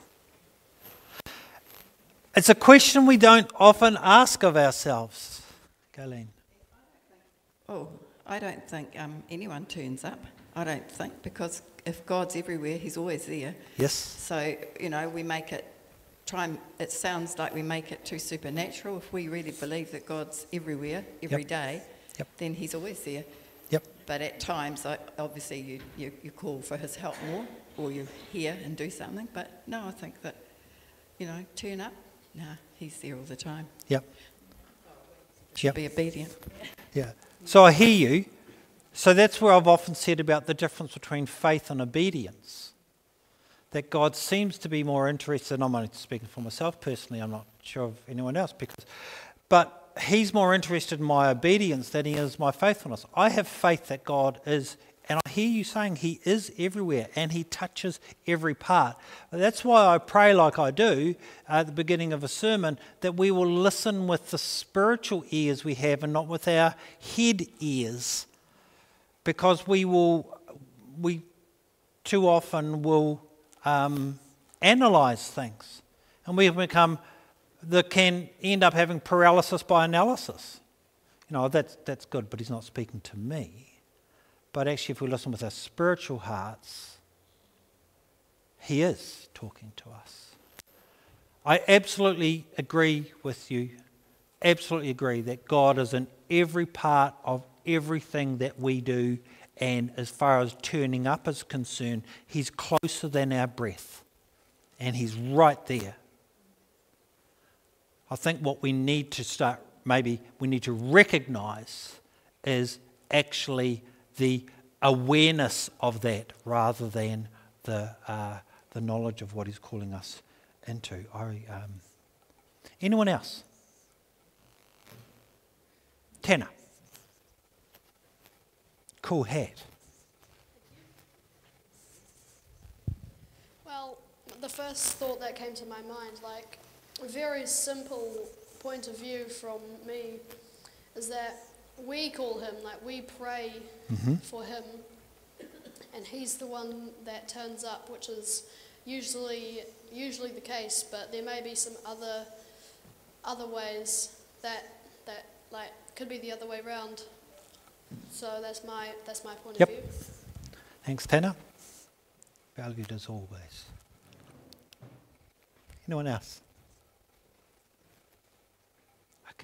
[SPEAKER 8] It's a question we don't often ask of ourselves. Galen.
[SPEAKER 10] Oh, I don't think anyone turns up. I don't think, because if God's everywhere, he's always there.
[SPEAKER 8] Yes.
[SPEAKER 10] So, we make it, it sounds like we make it too supernatural. If we really believe that God's everywhere, every day, then he's always there.
[SPEAKER 8] Yep.
[SPEAKER 10] But at times, obviously, you call for his help more, or you hear and do something. But no, I think that, turn up. No, he's there all the time.
[SPEAKER 8] Yep.
[SPEAKER 10] Should be obedient.
[SPEAKER 8] Yeah. So I hear you. So that's where I've often said about the difference between faith and obedience. That God seems to be more interested, and I'm only speaking for myself personally, I'm not sure of anyone else, but he's more interested in my obedience than he is my faithfulness. I have faith that God is, and I hear you saying he is everywhere and he touches every part. That's why I pray like I do at the beginning of a sermon, that we will listen with the spiritual ears we have and not with our head ears. Because we too often will analyse things, and we can end up having paralysis by analysis. That's good, but he's not speaking to me. But actually, if we listen with our spiritual hearts, he is talking to us. I absolutely agree with you, absolutely agree that God is in every part of everything that we do, and as far as turning up is concerned, he's closer than our breath, and he's right there. I think what we need to we need to recognise is actually the awareness of that rather than the knowledge of what he's calling us into. Anyone else? Tanner. Cool hat.
[SPEAKER 13] Well, the first thought that came to my mind, like a very simple point of view from me, is that we call him, like we pray for him, and he's the one that turns up, which is usually the case, but there may be some other ways that like could be the other way around. So that's my point of view.
[SPEAKER 8] Thanks, Tanner. Valued as always. Anyone else? Okay.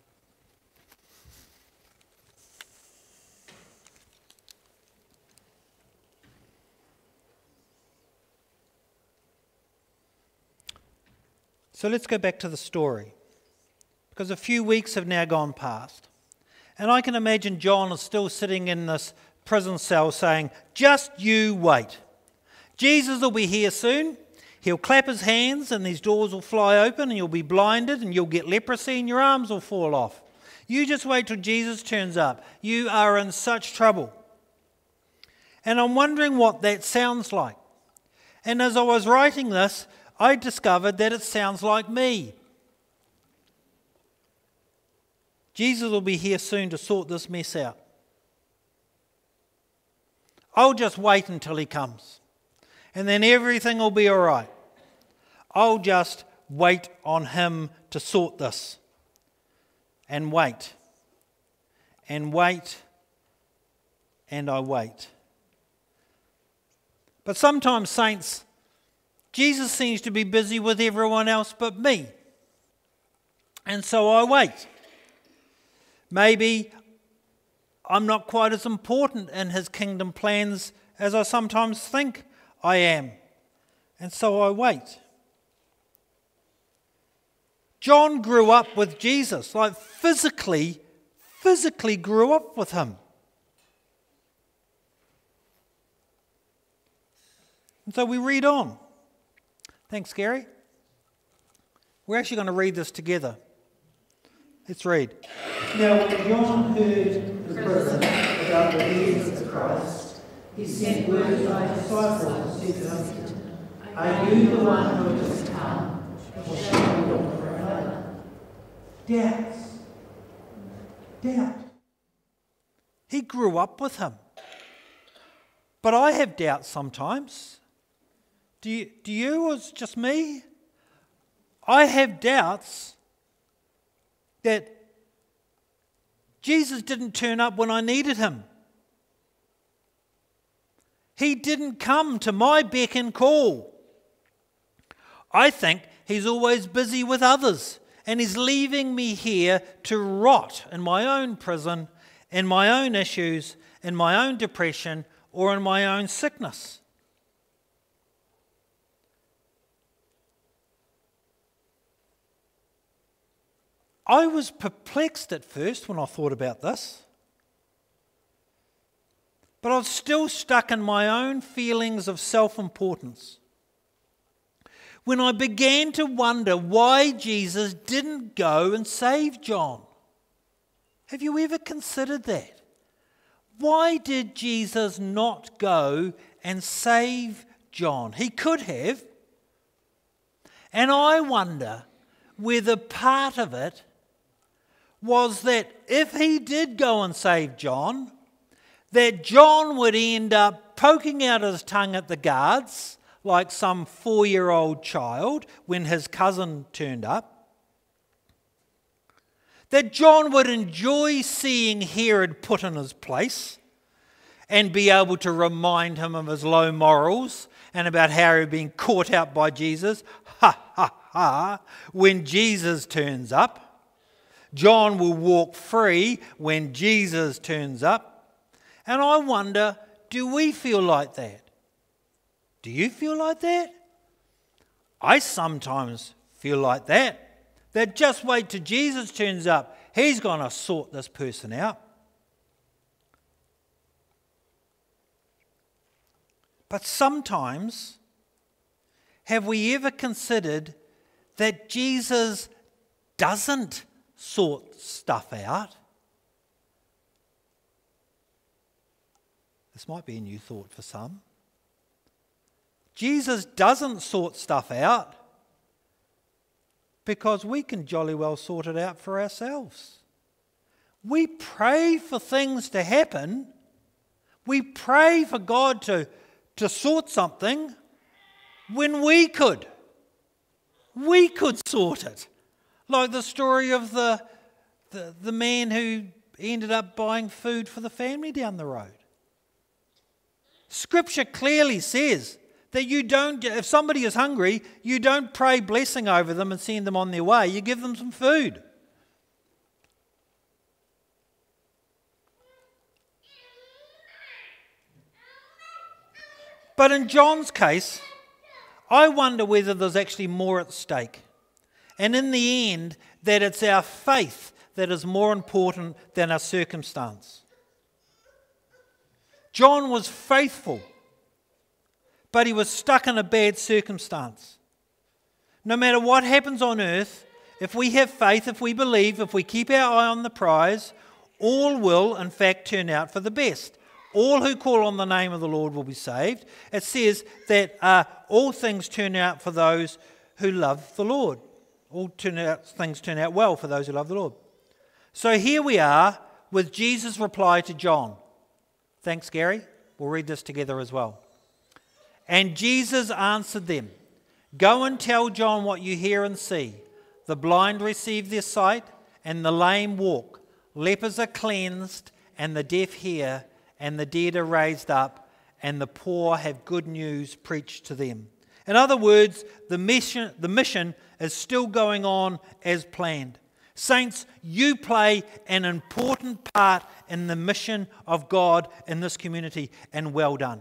[SPEAKER 8] So let's go back to the story, because a few weeks have now gone past. And I can imagine John is still sitting in this prison cell saying, just you wait. Jesus will be here soon. He'll clap his hands and these doors will fly open and you'll be blinded and you'll get leprosy and your arms will fall off. You just wait till Jesus turns up. You are in such trouble. And I'm wondering what that sounds like. And as I was writing this, I discovered that it sounds like me. Jesus will be here soon to sort this mess out. I'll just wait until he comes, and then everything will be all right. I'll just wait on him to sort this, and wait, and wait, and I wait. But sometimes, saints, Jesus seems to be busy with everyone else but me, and so I wait. Maybe I'm not quite as important in his kingdom plans as I sometimes think I am. And so I wait. John grew up with Jesus, like physically grew up with him. And so we read on. Thanks, Gary. We're actually going to read this together. Let's read. Now, when John heard the
[SPEAKER 14] prison about the deeds of Christ, he sent word to my disciples to them, "Are you the one who is to come, or shall we look for another?"
[SPEAKER 8] Doubts. Doubt. He grew up with him. But I have doubts sometimes. Do you, or is it just me? I have doubts that Jesus didn't turn up when I needed him. He didn't come to my beck and call. I think he's always busy with others, and he's leaving me here to rot in my own prison, in my own issues, in my own depression, or in my own sickness. I was perplexed at first when I thought about this, but I was still stuck in my own feelings of self-importance. When I began to wonder why Jesus didn't go and save John. Have you ever considered that? Why did Jesus not go and save John? He could have. And I wonder whether part of it was that if he did go and save John, that John would end up poking out his tongue at the guards like some 4-year-old child when his cousin turned up. That John would enjoy seeing Herod put in his place and be able to remind him of his low morals and about how he'd been caught out by Jesus. Ha, ha, ha. When Jesus turns up, John will walk free when Jesus turns up. And I wonder, do we feel like that? Do you feel like that? I sometimes feel like that. That just wait till Jesus turns up. He's going to sort this person out. But sometimes, have we ever considered that Jesus doesn't sort stuff out? This might be a new thought for some. Jesus doesn't sort stuff out because we can jolly well sort it out for ourselves. We pray for things to happen. We pray for God to sort something when we could. We could sort it. Like the story of the man who ended up buying food for the family down the road. Scripture clearly says that you don't, if somebody is hungry, you don't pray blessing over them and send them on their way. You give them some food. But in John's case, I wonder whether there's actually more at stake. And in the end, that it's our faith that is more important than our circumstance. John was faithful, but he was stuck in a bad circumstance. No matter what happens on earth, if we have faith, if we believe, if we keep our eye on the prize, all will, in fact, turn out for the best. All who call on the name of the Lord will be saved. It says that all things turn out for those who love the Lord. Things turn out well for those who love the Lord. So here we are with Jesus' reply to John. Thanks, Gary. We'll read this together as well. And Jesus answered them, "Go and tell John what you hear and see. The blind receive their sight, and the lame walk. Lepers are cleansed, and the deaf hear, and the dead are raised up, and the poor have good news preached to them." In other words, the mission is still going on as planned. Saints, you play an important part in the mission of God in this community, and well done.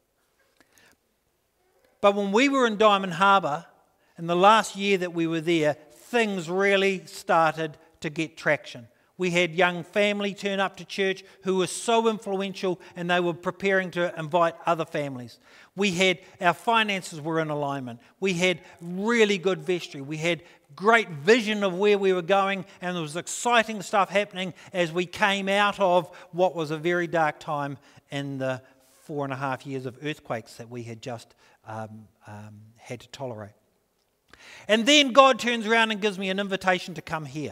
[SPEAKER 8] But when we were in Diamond Harbour, in the last year that we were there, things really started to get traction. We had young family turn up to church who were so influential, and they were preparing to invite other families. We had, our finances were in alignment. We had really good vestry. We had great vision of where we were going, and there was exciting stuff happening as we came out of what was a very dark time in the 4.5 years of earthquakes that we had just had to tolerate. And then God turns around and gives me an invitation to come here.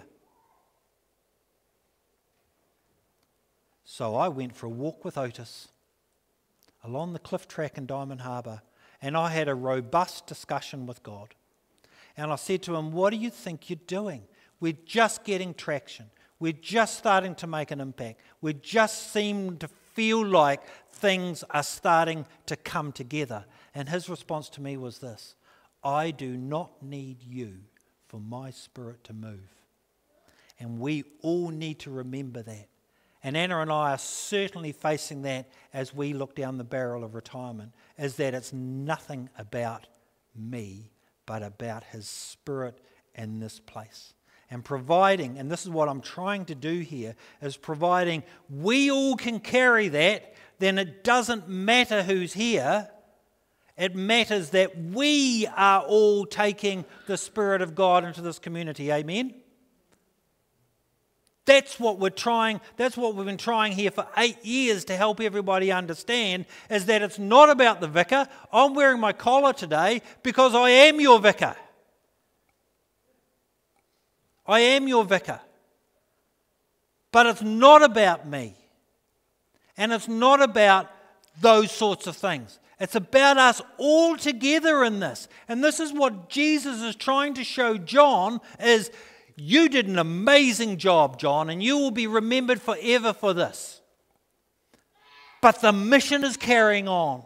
[SPEAKER 8] So I went for a walk with Otis along the cliff track in Diamond Harbour, and I had a robust discussion with God. And I said to him, what do you think you're doing? We're just getting traction. We're just starting to make an impact. We just seem to feel like things are starting to come together. And his response to me was this: I do not need you for my spirit to move. And we all need to remember that. And Anna and I are certainly facing that as we look down the barrel of retirement, is that it's nothing about me, but about his spirit in this place. And providing, and this is what I'm trying to do here, is providing we all can carry that, then it doesn't matter who's here. It matters that we are all taking the Spirit of God into this community. Amen? That's what we're trying, that's what we've been trying here for 8 years to help everybody understand, is that it's not about the vicar. I'm wearing my collar today because I am your vicar. I am your vicar. But it's not about me. And it's not about those sorts of things. It's about us all together in this. And this is what Jesus is trying to show John is, you did an amazing job, John, and you will be remembered forever for this. But the mission is carrying on.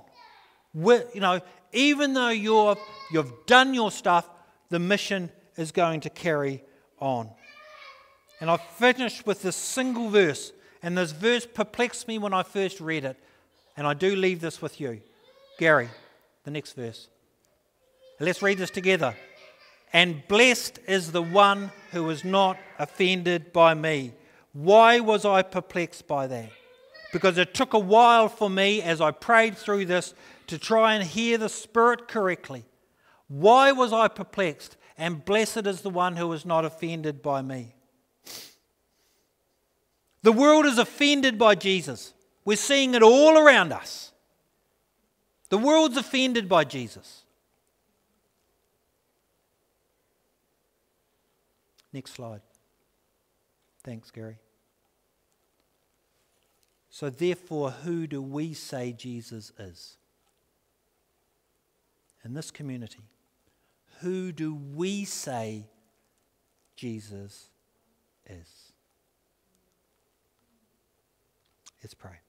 [SPEAKER 8] Even though you've done your stuff, the mission is going to carry on. And I finished with this single verse, and this verse perplexed me when I first read it. And I do leave this with you. Gary, the next verse. Let's read this together. And blessed is the one who is not offended by me. Why was I perplexed by that? Because it took a while for me as I prayed through this to try and hear the Spirit correctly. Why was I perplexed? And blessed is the one who is not offended by me. The world is offended by Jesus. We're seeing it all around us. The world's offended by Jesus. Next slide. Thanks, Gary. So therefore, who do we say Jesus is? In this community, who do we say Jesus is? Let's pray.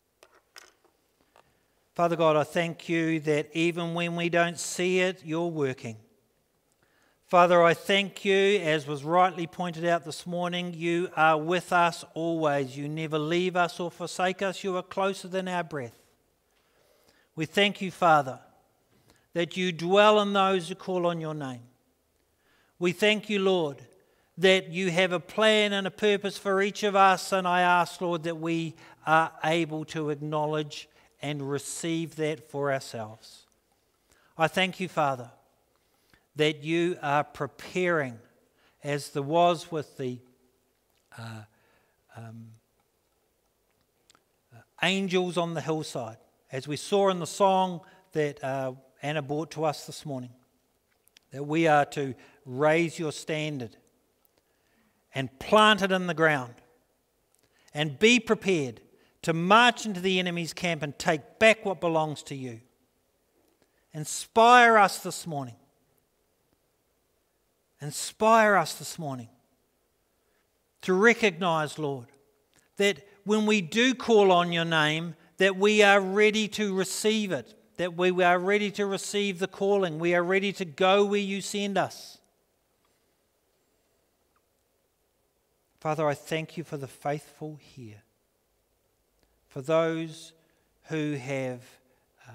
[SPEAKER 8] Father God, I thank you that even when we don't see it, you're working. Father, I thank you, as was rightly pointed out this morning, you are with us always. You never leave us or forsake us. You are closer than our breath. We thank you, Father, that you dwell in those who call on your name. We thank you, Lord, that you have a plan and a purpose for each of us, and I ask, Lord, that we are able to acknowledge and receive that for ourselves. I thank you, Father, that you are preparing, as there was with the angels on the hillside, as we saw in the song that Anna brought to us this morning, that we are to raise your standard and plant it in the ground and be prepared to march into the enemy's camp and take back what belongs to you. Inspire us this morning. Inspire us this morning to recognize, Lord, that when we do call on your name, that we are ready to receive it, that we are ready to receive the calling. We are ready to go where you send us. Father, I thank you for the faithful here, for those who have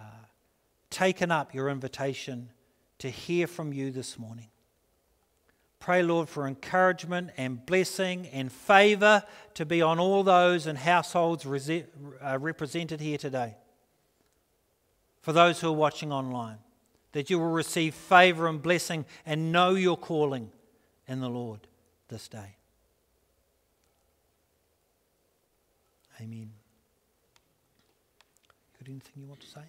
[SPEAKER 8] taken up your invitation to hear from you this morning. Pray, Lord, for encouragement and blessing and favour to be on all those and households represented here today. For those who are watching online, that you will receive favour and blessing and know your calling in the Lord this day. Amen. Got anything you want to say?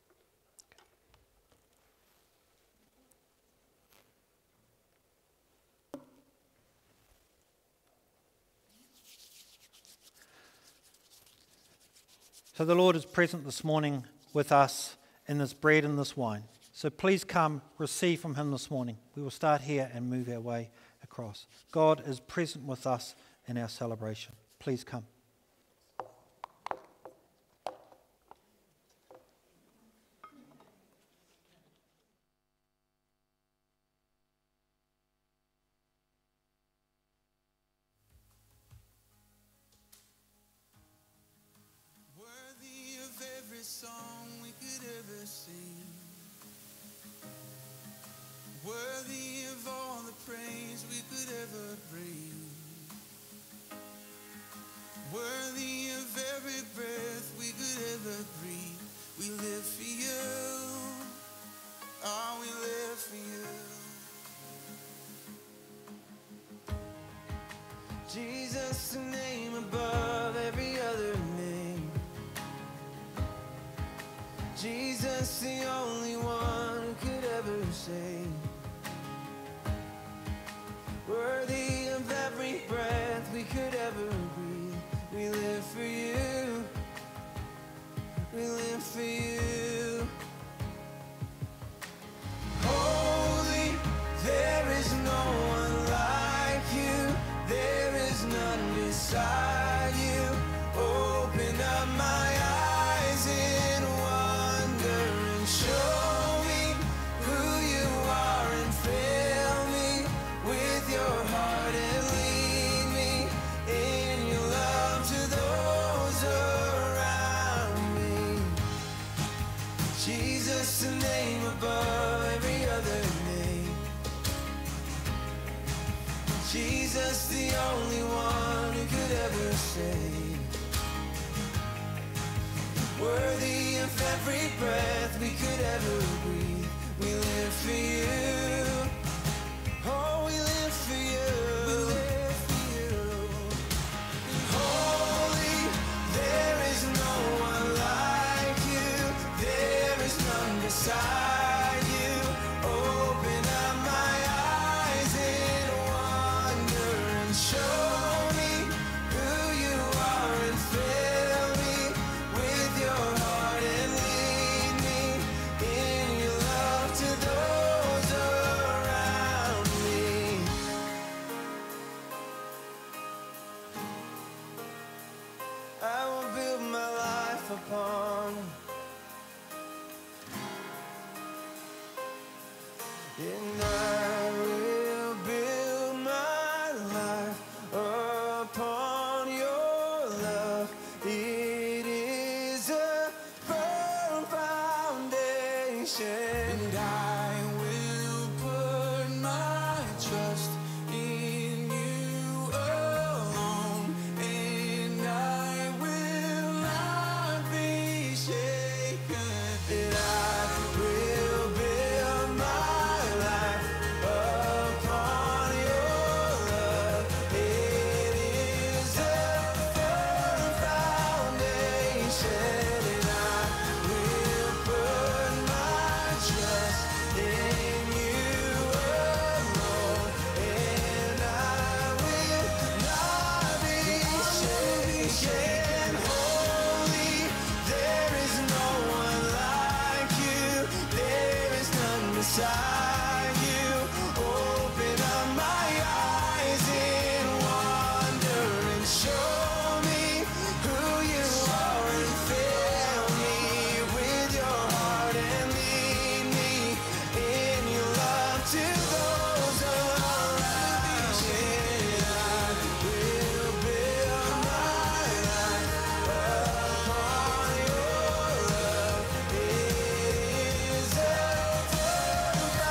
[SPEAKER 8] So the Lord is present this morning with us in this bread and this wine. So please come receive from him this morning. We will start here and move our way across. God is present with us in our celebration. Please come.
[SPEAKER 7] Song we could ever sing, worthy of all the praise we could ever bring, worthy of every breath we could ever breathe. We live for you, oh, we live for you. Jesus, the name above every other name. Jesus, the only one who could ever save. Worthy of every breath we could ever breathe. We live for you. We live for you. Holy, there is no one like you. There is none beside you. Open up my eyes in wonder and show me who you are and fill me with your heart and lead me in your love to those around me. Jesus, the name above every other name. Jesus, the only one who could ever save. Worthy of every breath we could ever breathe. We live for you. Oh, we live for you. We live for you. Holy, there is no one like you. There is none beside you. Open up my eyes in wonder and show me who you are and fill me with your heart and lead me in your love to those around me. I will build my life upon, and I will build my life upon your love. It is a firm foundation, and I will put my trust in you alone, and I will not be shaken. And I will build my life upon your love. It is a firm foundation, and I will put my trust in you alone, and I will not be shaken. Holy, there is no one like you. There is none beside you. Open up my eyes in wonder and show me who you are and fill me with your heart and lead me in your love to those around me. I will build my life upon your love. It is a firm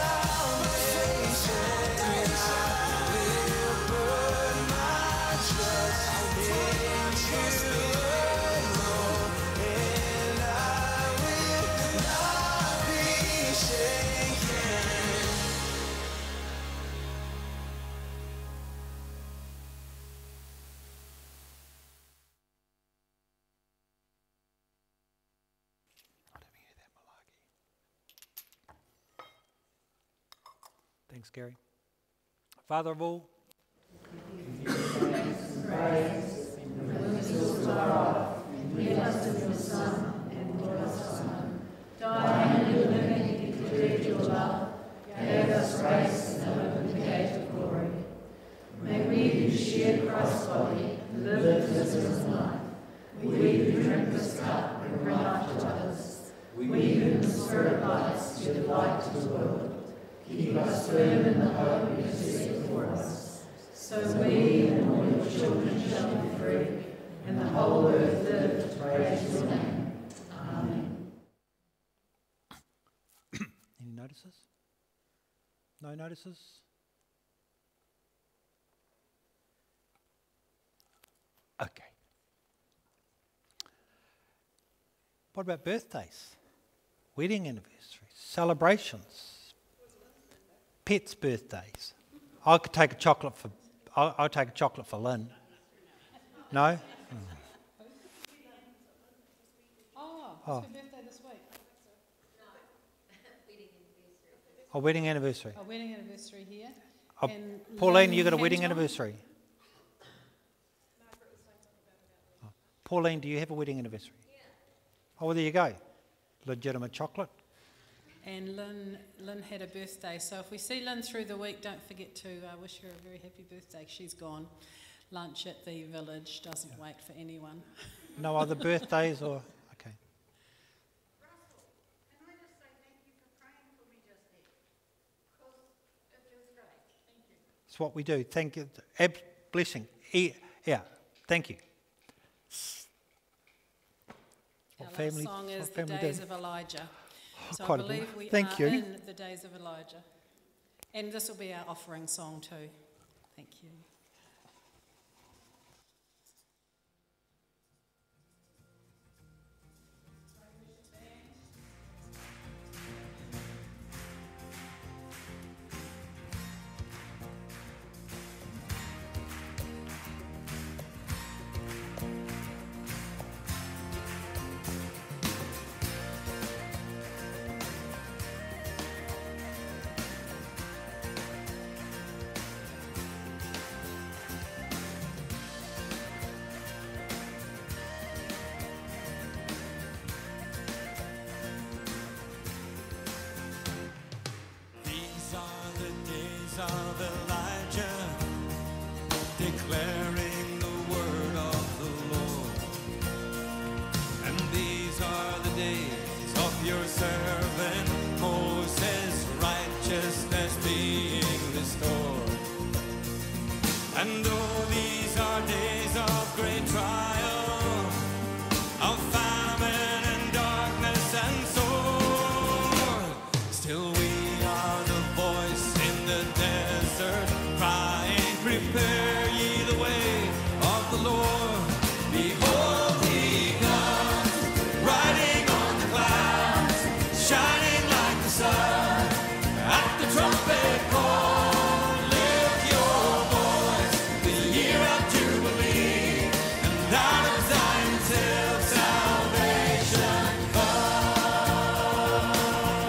[SPEAKER 8] Thanks, Gary. Father of all,
[SPEAKER 9] dying and living, you declared your love, gave us grace and opened the gate of glory. May we who share Christ's body live this risen life. We who drink this cup and bring life to others. We whom the Spirit lights to the light to the world. Keep us firm in the hope you have set before us. So we and all your children shall be free, and the whole earth live to praise your name. Amen.
[SPEAKER 8] any notices? No notices? Okay. What about birthdays? Wedding anniversaries, celebrations, pets' birthdays. I could take a chocolate for. I'll take a chocolate for Lynn. No.
[SPEAKER 1] Oh, it's
[SPEAKER 8] Oh.
[SPEAKER 1] her birthday this week.
[SPEAKER 8] A wedding anniversary.
[SPEAKER 1] A wedding anniversary here.
[SPEAKER 8] Oh,
[SPEAKER 1] And
[SPEAKER 8] Pauline,
[SPEAKER 1] Lynn
[SPEAKER 8] you got a wedding
[SPEAKER 1] Hamilton?
[SPEAKER 8] anniversary. Oh. Pauline, do you have a wedding anniversary? Oh, well, there you go. Legitimate chocolate.
[SPEAKER 1] And Lynn had a birthday, so if we see Lynn through the week, don't forget to wish her a very happy birthday. She's gone. Lunch at the village doesn't wait for anyone.
[SPEAKER 8] No other birthdays or... Okay.
[SPEAKER 4] Russell, can I just say thank you for praying for me just then? Because it was great. Thank you.
[SPEAKER 8] It's what we do. Thank you. Blessing. Yeah, thank you. What
[SPEAKER 1] Our last song is The Days of Elijah. So I
[SPEAKER 8] quite a
[SPEAKER 1] believe
[SPEAKER 8] bit.
[SPEAKER 1] we
[SPEAKER 8] Thank
[SPEAKER 1] are
[SPEAKER 8] you.
[SPEAKER 1] in the days of Elijah. And this will be our offering song too. Thank you.
[SPEAKER 7] These are the days of Elijah, declaring the word of the Lord. And these are the days of your servant Moses, righteousness being restored. And though these are days of great trial, of famine and darkness and sword, still we are the voice in the desert, crying, prepare ye the way of the Lord. Behold, he comes, riding on the clouds, shining like the sun. At the trumpet call, lift your voice, the year of Jubilee, and out of Zion's hill salvation comes.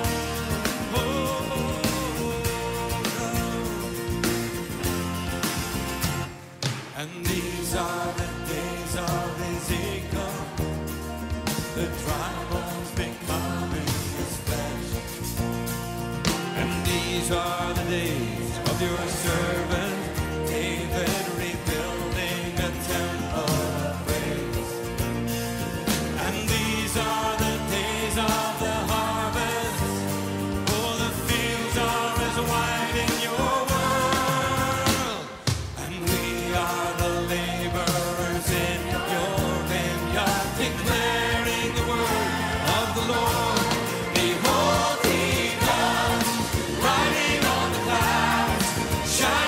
[SPEAKER 7] And these are the days of Ezekiel, the dry bones becoming his flesh. And these are the days of your servant David, rebuilding a temple of praise. And these are the days of the harvest, for the fields are as white in your world. And we are the laborers in your vineyard, declaring the word of the Lord. Behold, he comes, riding on the clouds, shining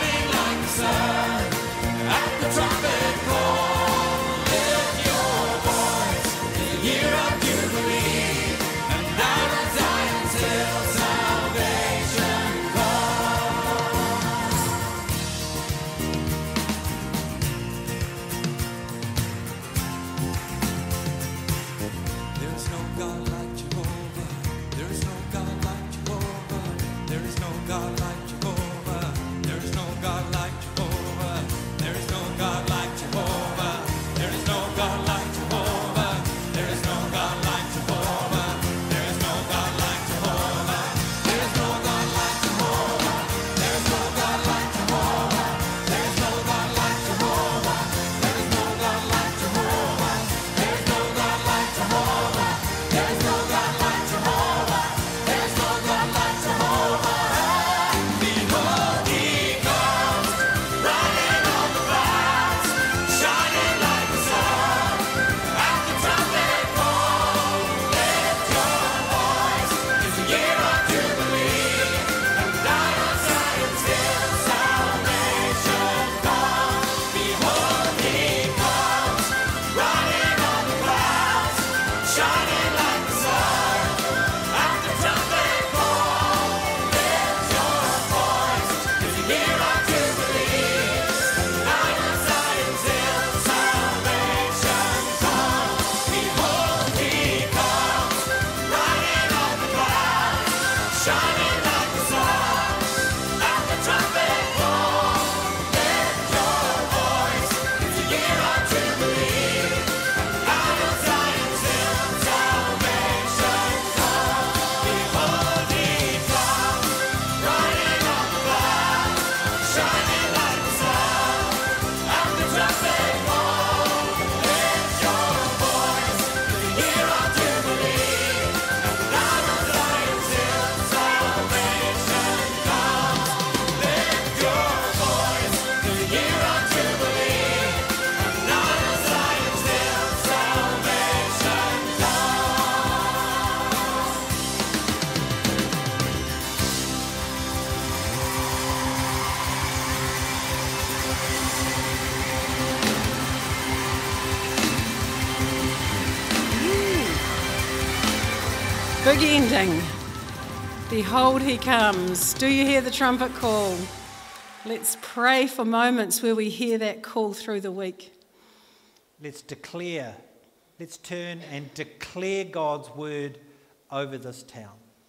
[SPEAKER 1] Big ending. Behold, he comes. Do you hear the trumpet call? Let's pray for moments where we hear that call through the week.
[SPEAKER 8] Let's turn and declare God's word over this town.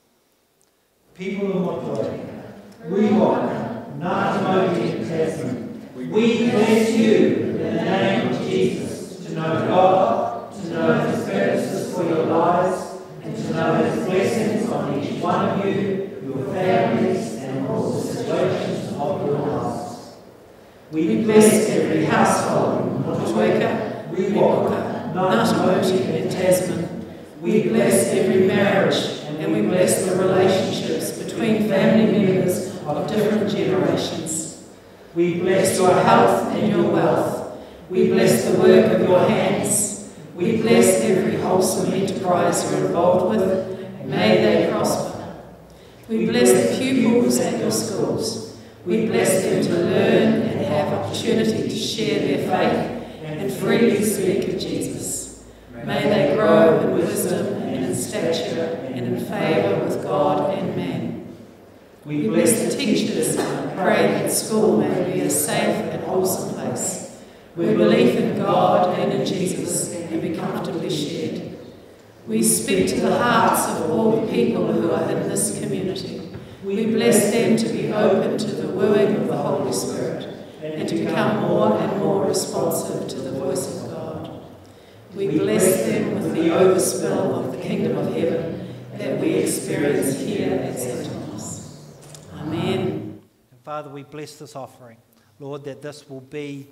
[SPEAKER 14] People of Motueka, Wiwaka, Ngāti and Tasman, we bless you in the name of Jesus, to know God, to know his purposes for your lives, and to know his blessings on each one of you, your families, and all the situations of your lives. We bless every household in Motueka, Wiwaka, Ngāti and Tasman. We bless every marriage, and we bless the relationships between family members of different generations. We bless your health and your wealth. We bless the work of your hands. We bless every wholesome enterprise you're involved with. May they prosper. We bless the pupils at your schools. We bless them to learn and have opportunity to share their faith and freely speak of Jesus. May they grow in wisdom and in stature and in favour with God and man. We bless the teachers and pray that school may be a safe and wholesome place, where belief in God and in Jesus can be comfortably shared. We speak to the hearts of all the people who are in this community. We bless them to be open to the wooing of the Holy Spirit and to become more and more responsive to the voice of God. We bless them with the overspill of the kingdom of heaven that we experience here at St. Thomas. Amen.
[SPEAKER 8] And Father, we bless this offering, Lord, that this will be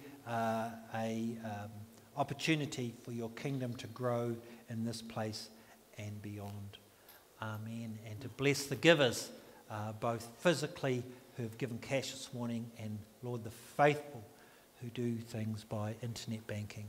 [SPEAKER 8] a opportunity for your kingdom to grow in this place and beyond. Amen. And to bless the givers, both physically who have given cash this morning, and Lord, the faithful who do things by internet banking.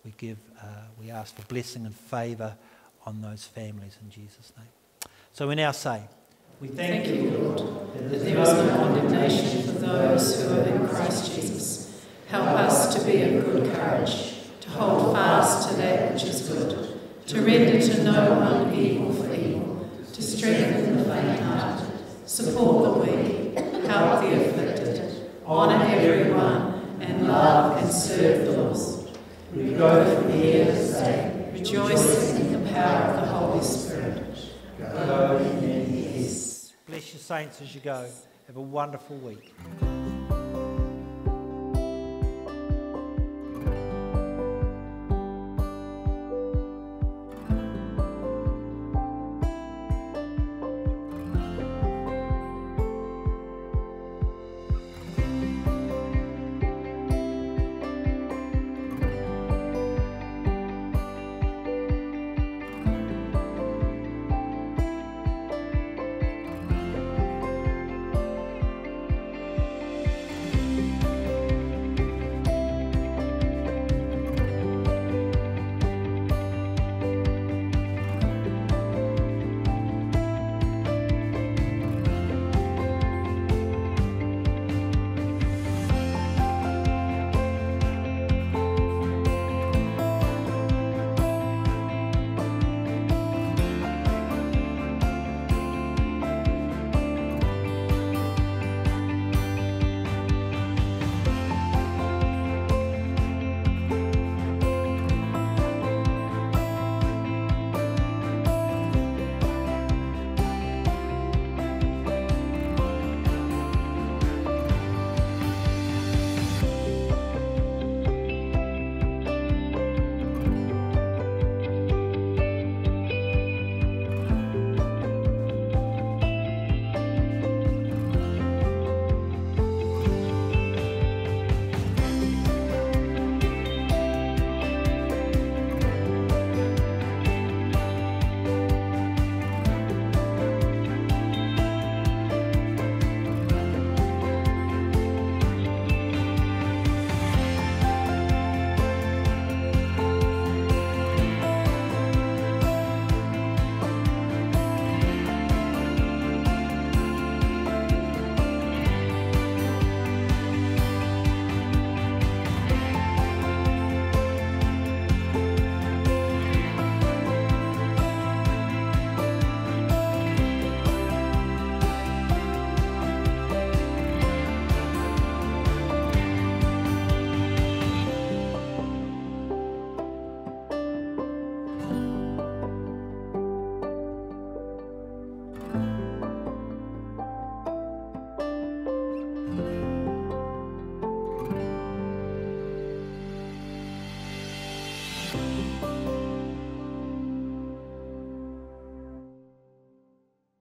[SPEAKER 8] We ask for blessing and favour on those families in Jesus' name. So we now say,
[SPEAKER 1] we thank you, Lord, that there is no condemnation for those who are in Christ Jesus. Help us to be of good courage, to hold fast to that which is good, to render to no one evil for evil, to strengthen the faint-hearted, support the weak, help the afflicted, honour everyone, and love and serve the lost. We go from here to say, rejoicing in the power of the Holy Spirit. Go in peace.
[SPEAKER 8] Bless your saints as you go. Have a wonderful week.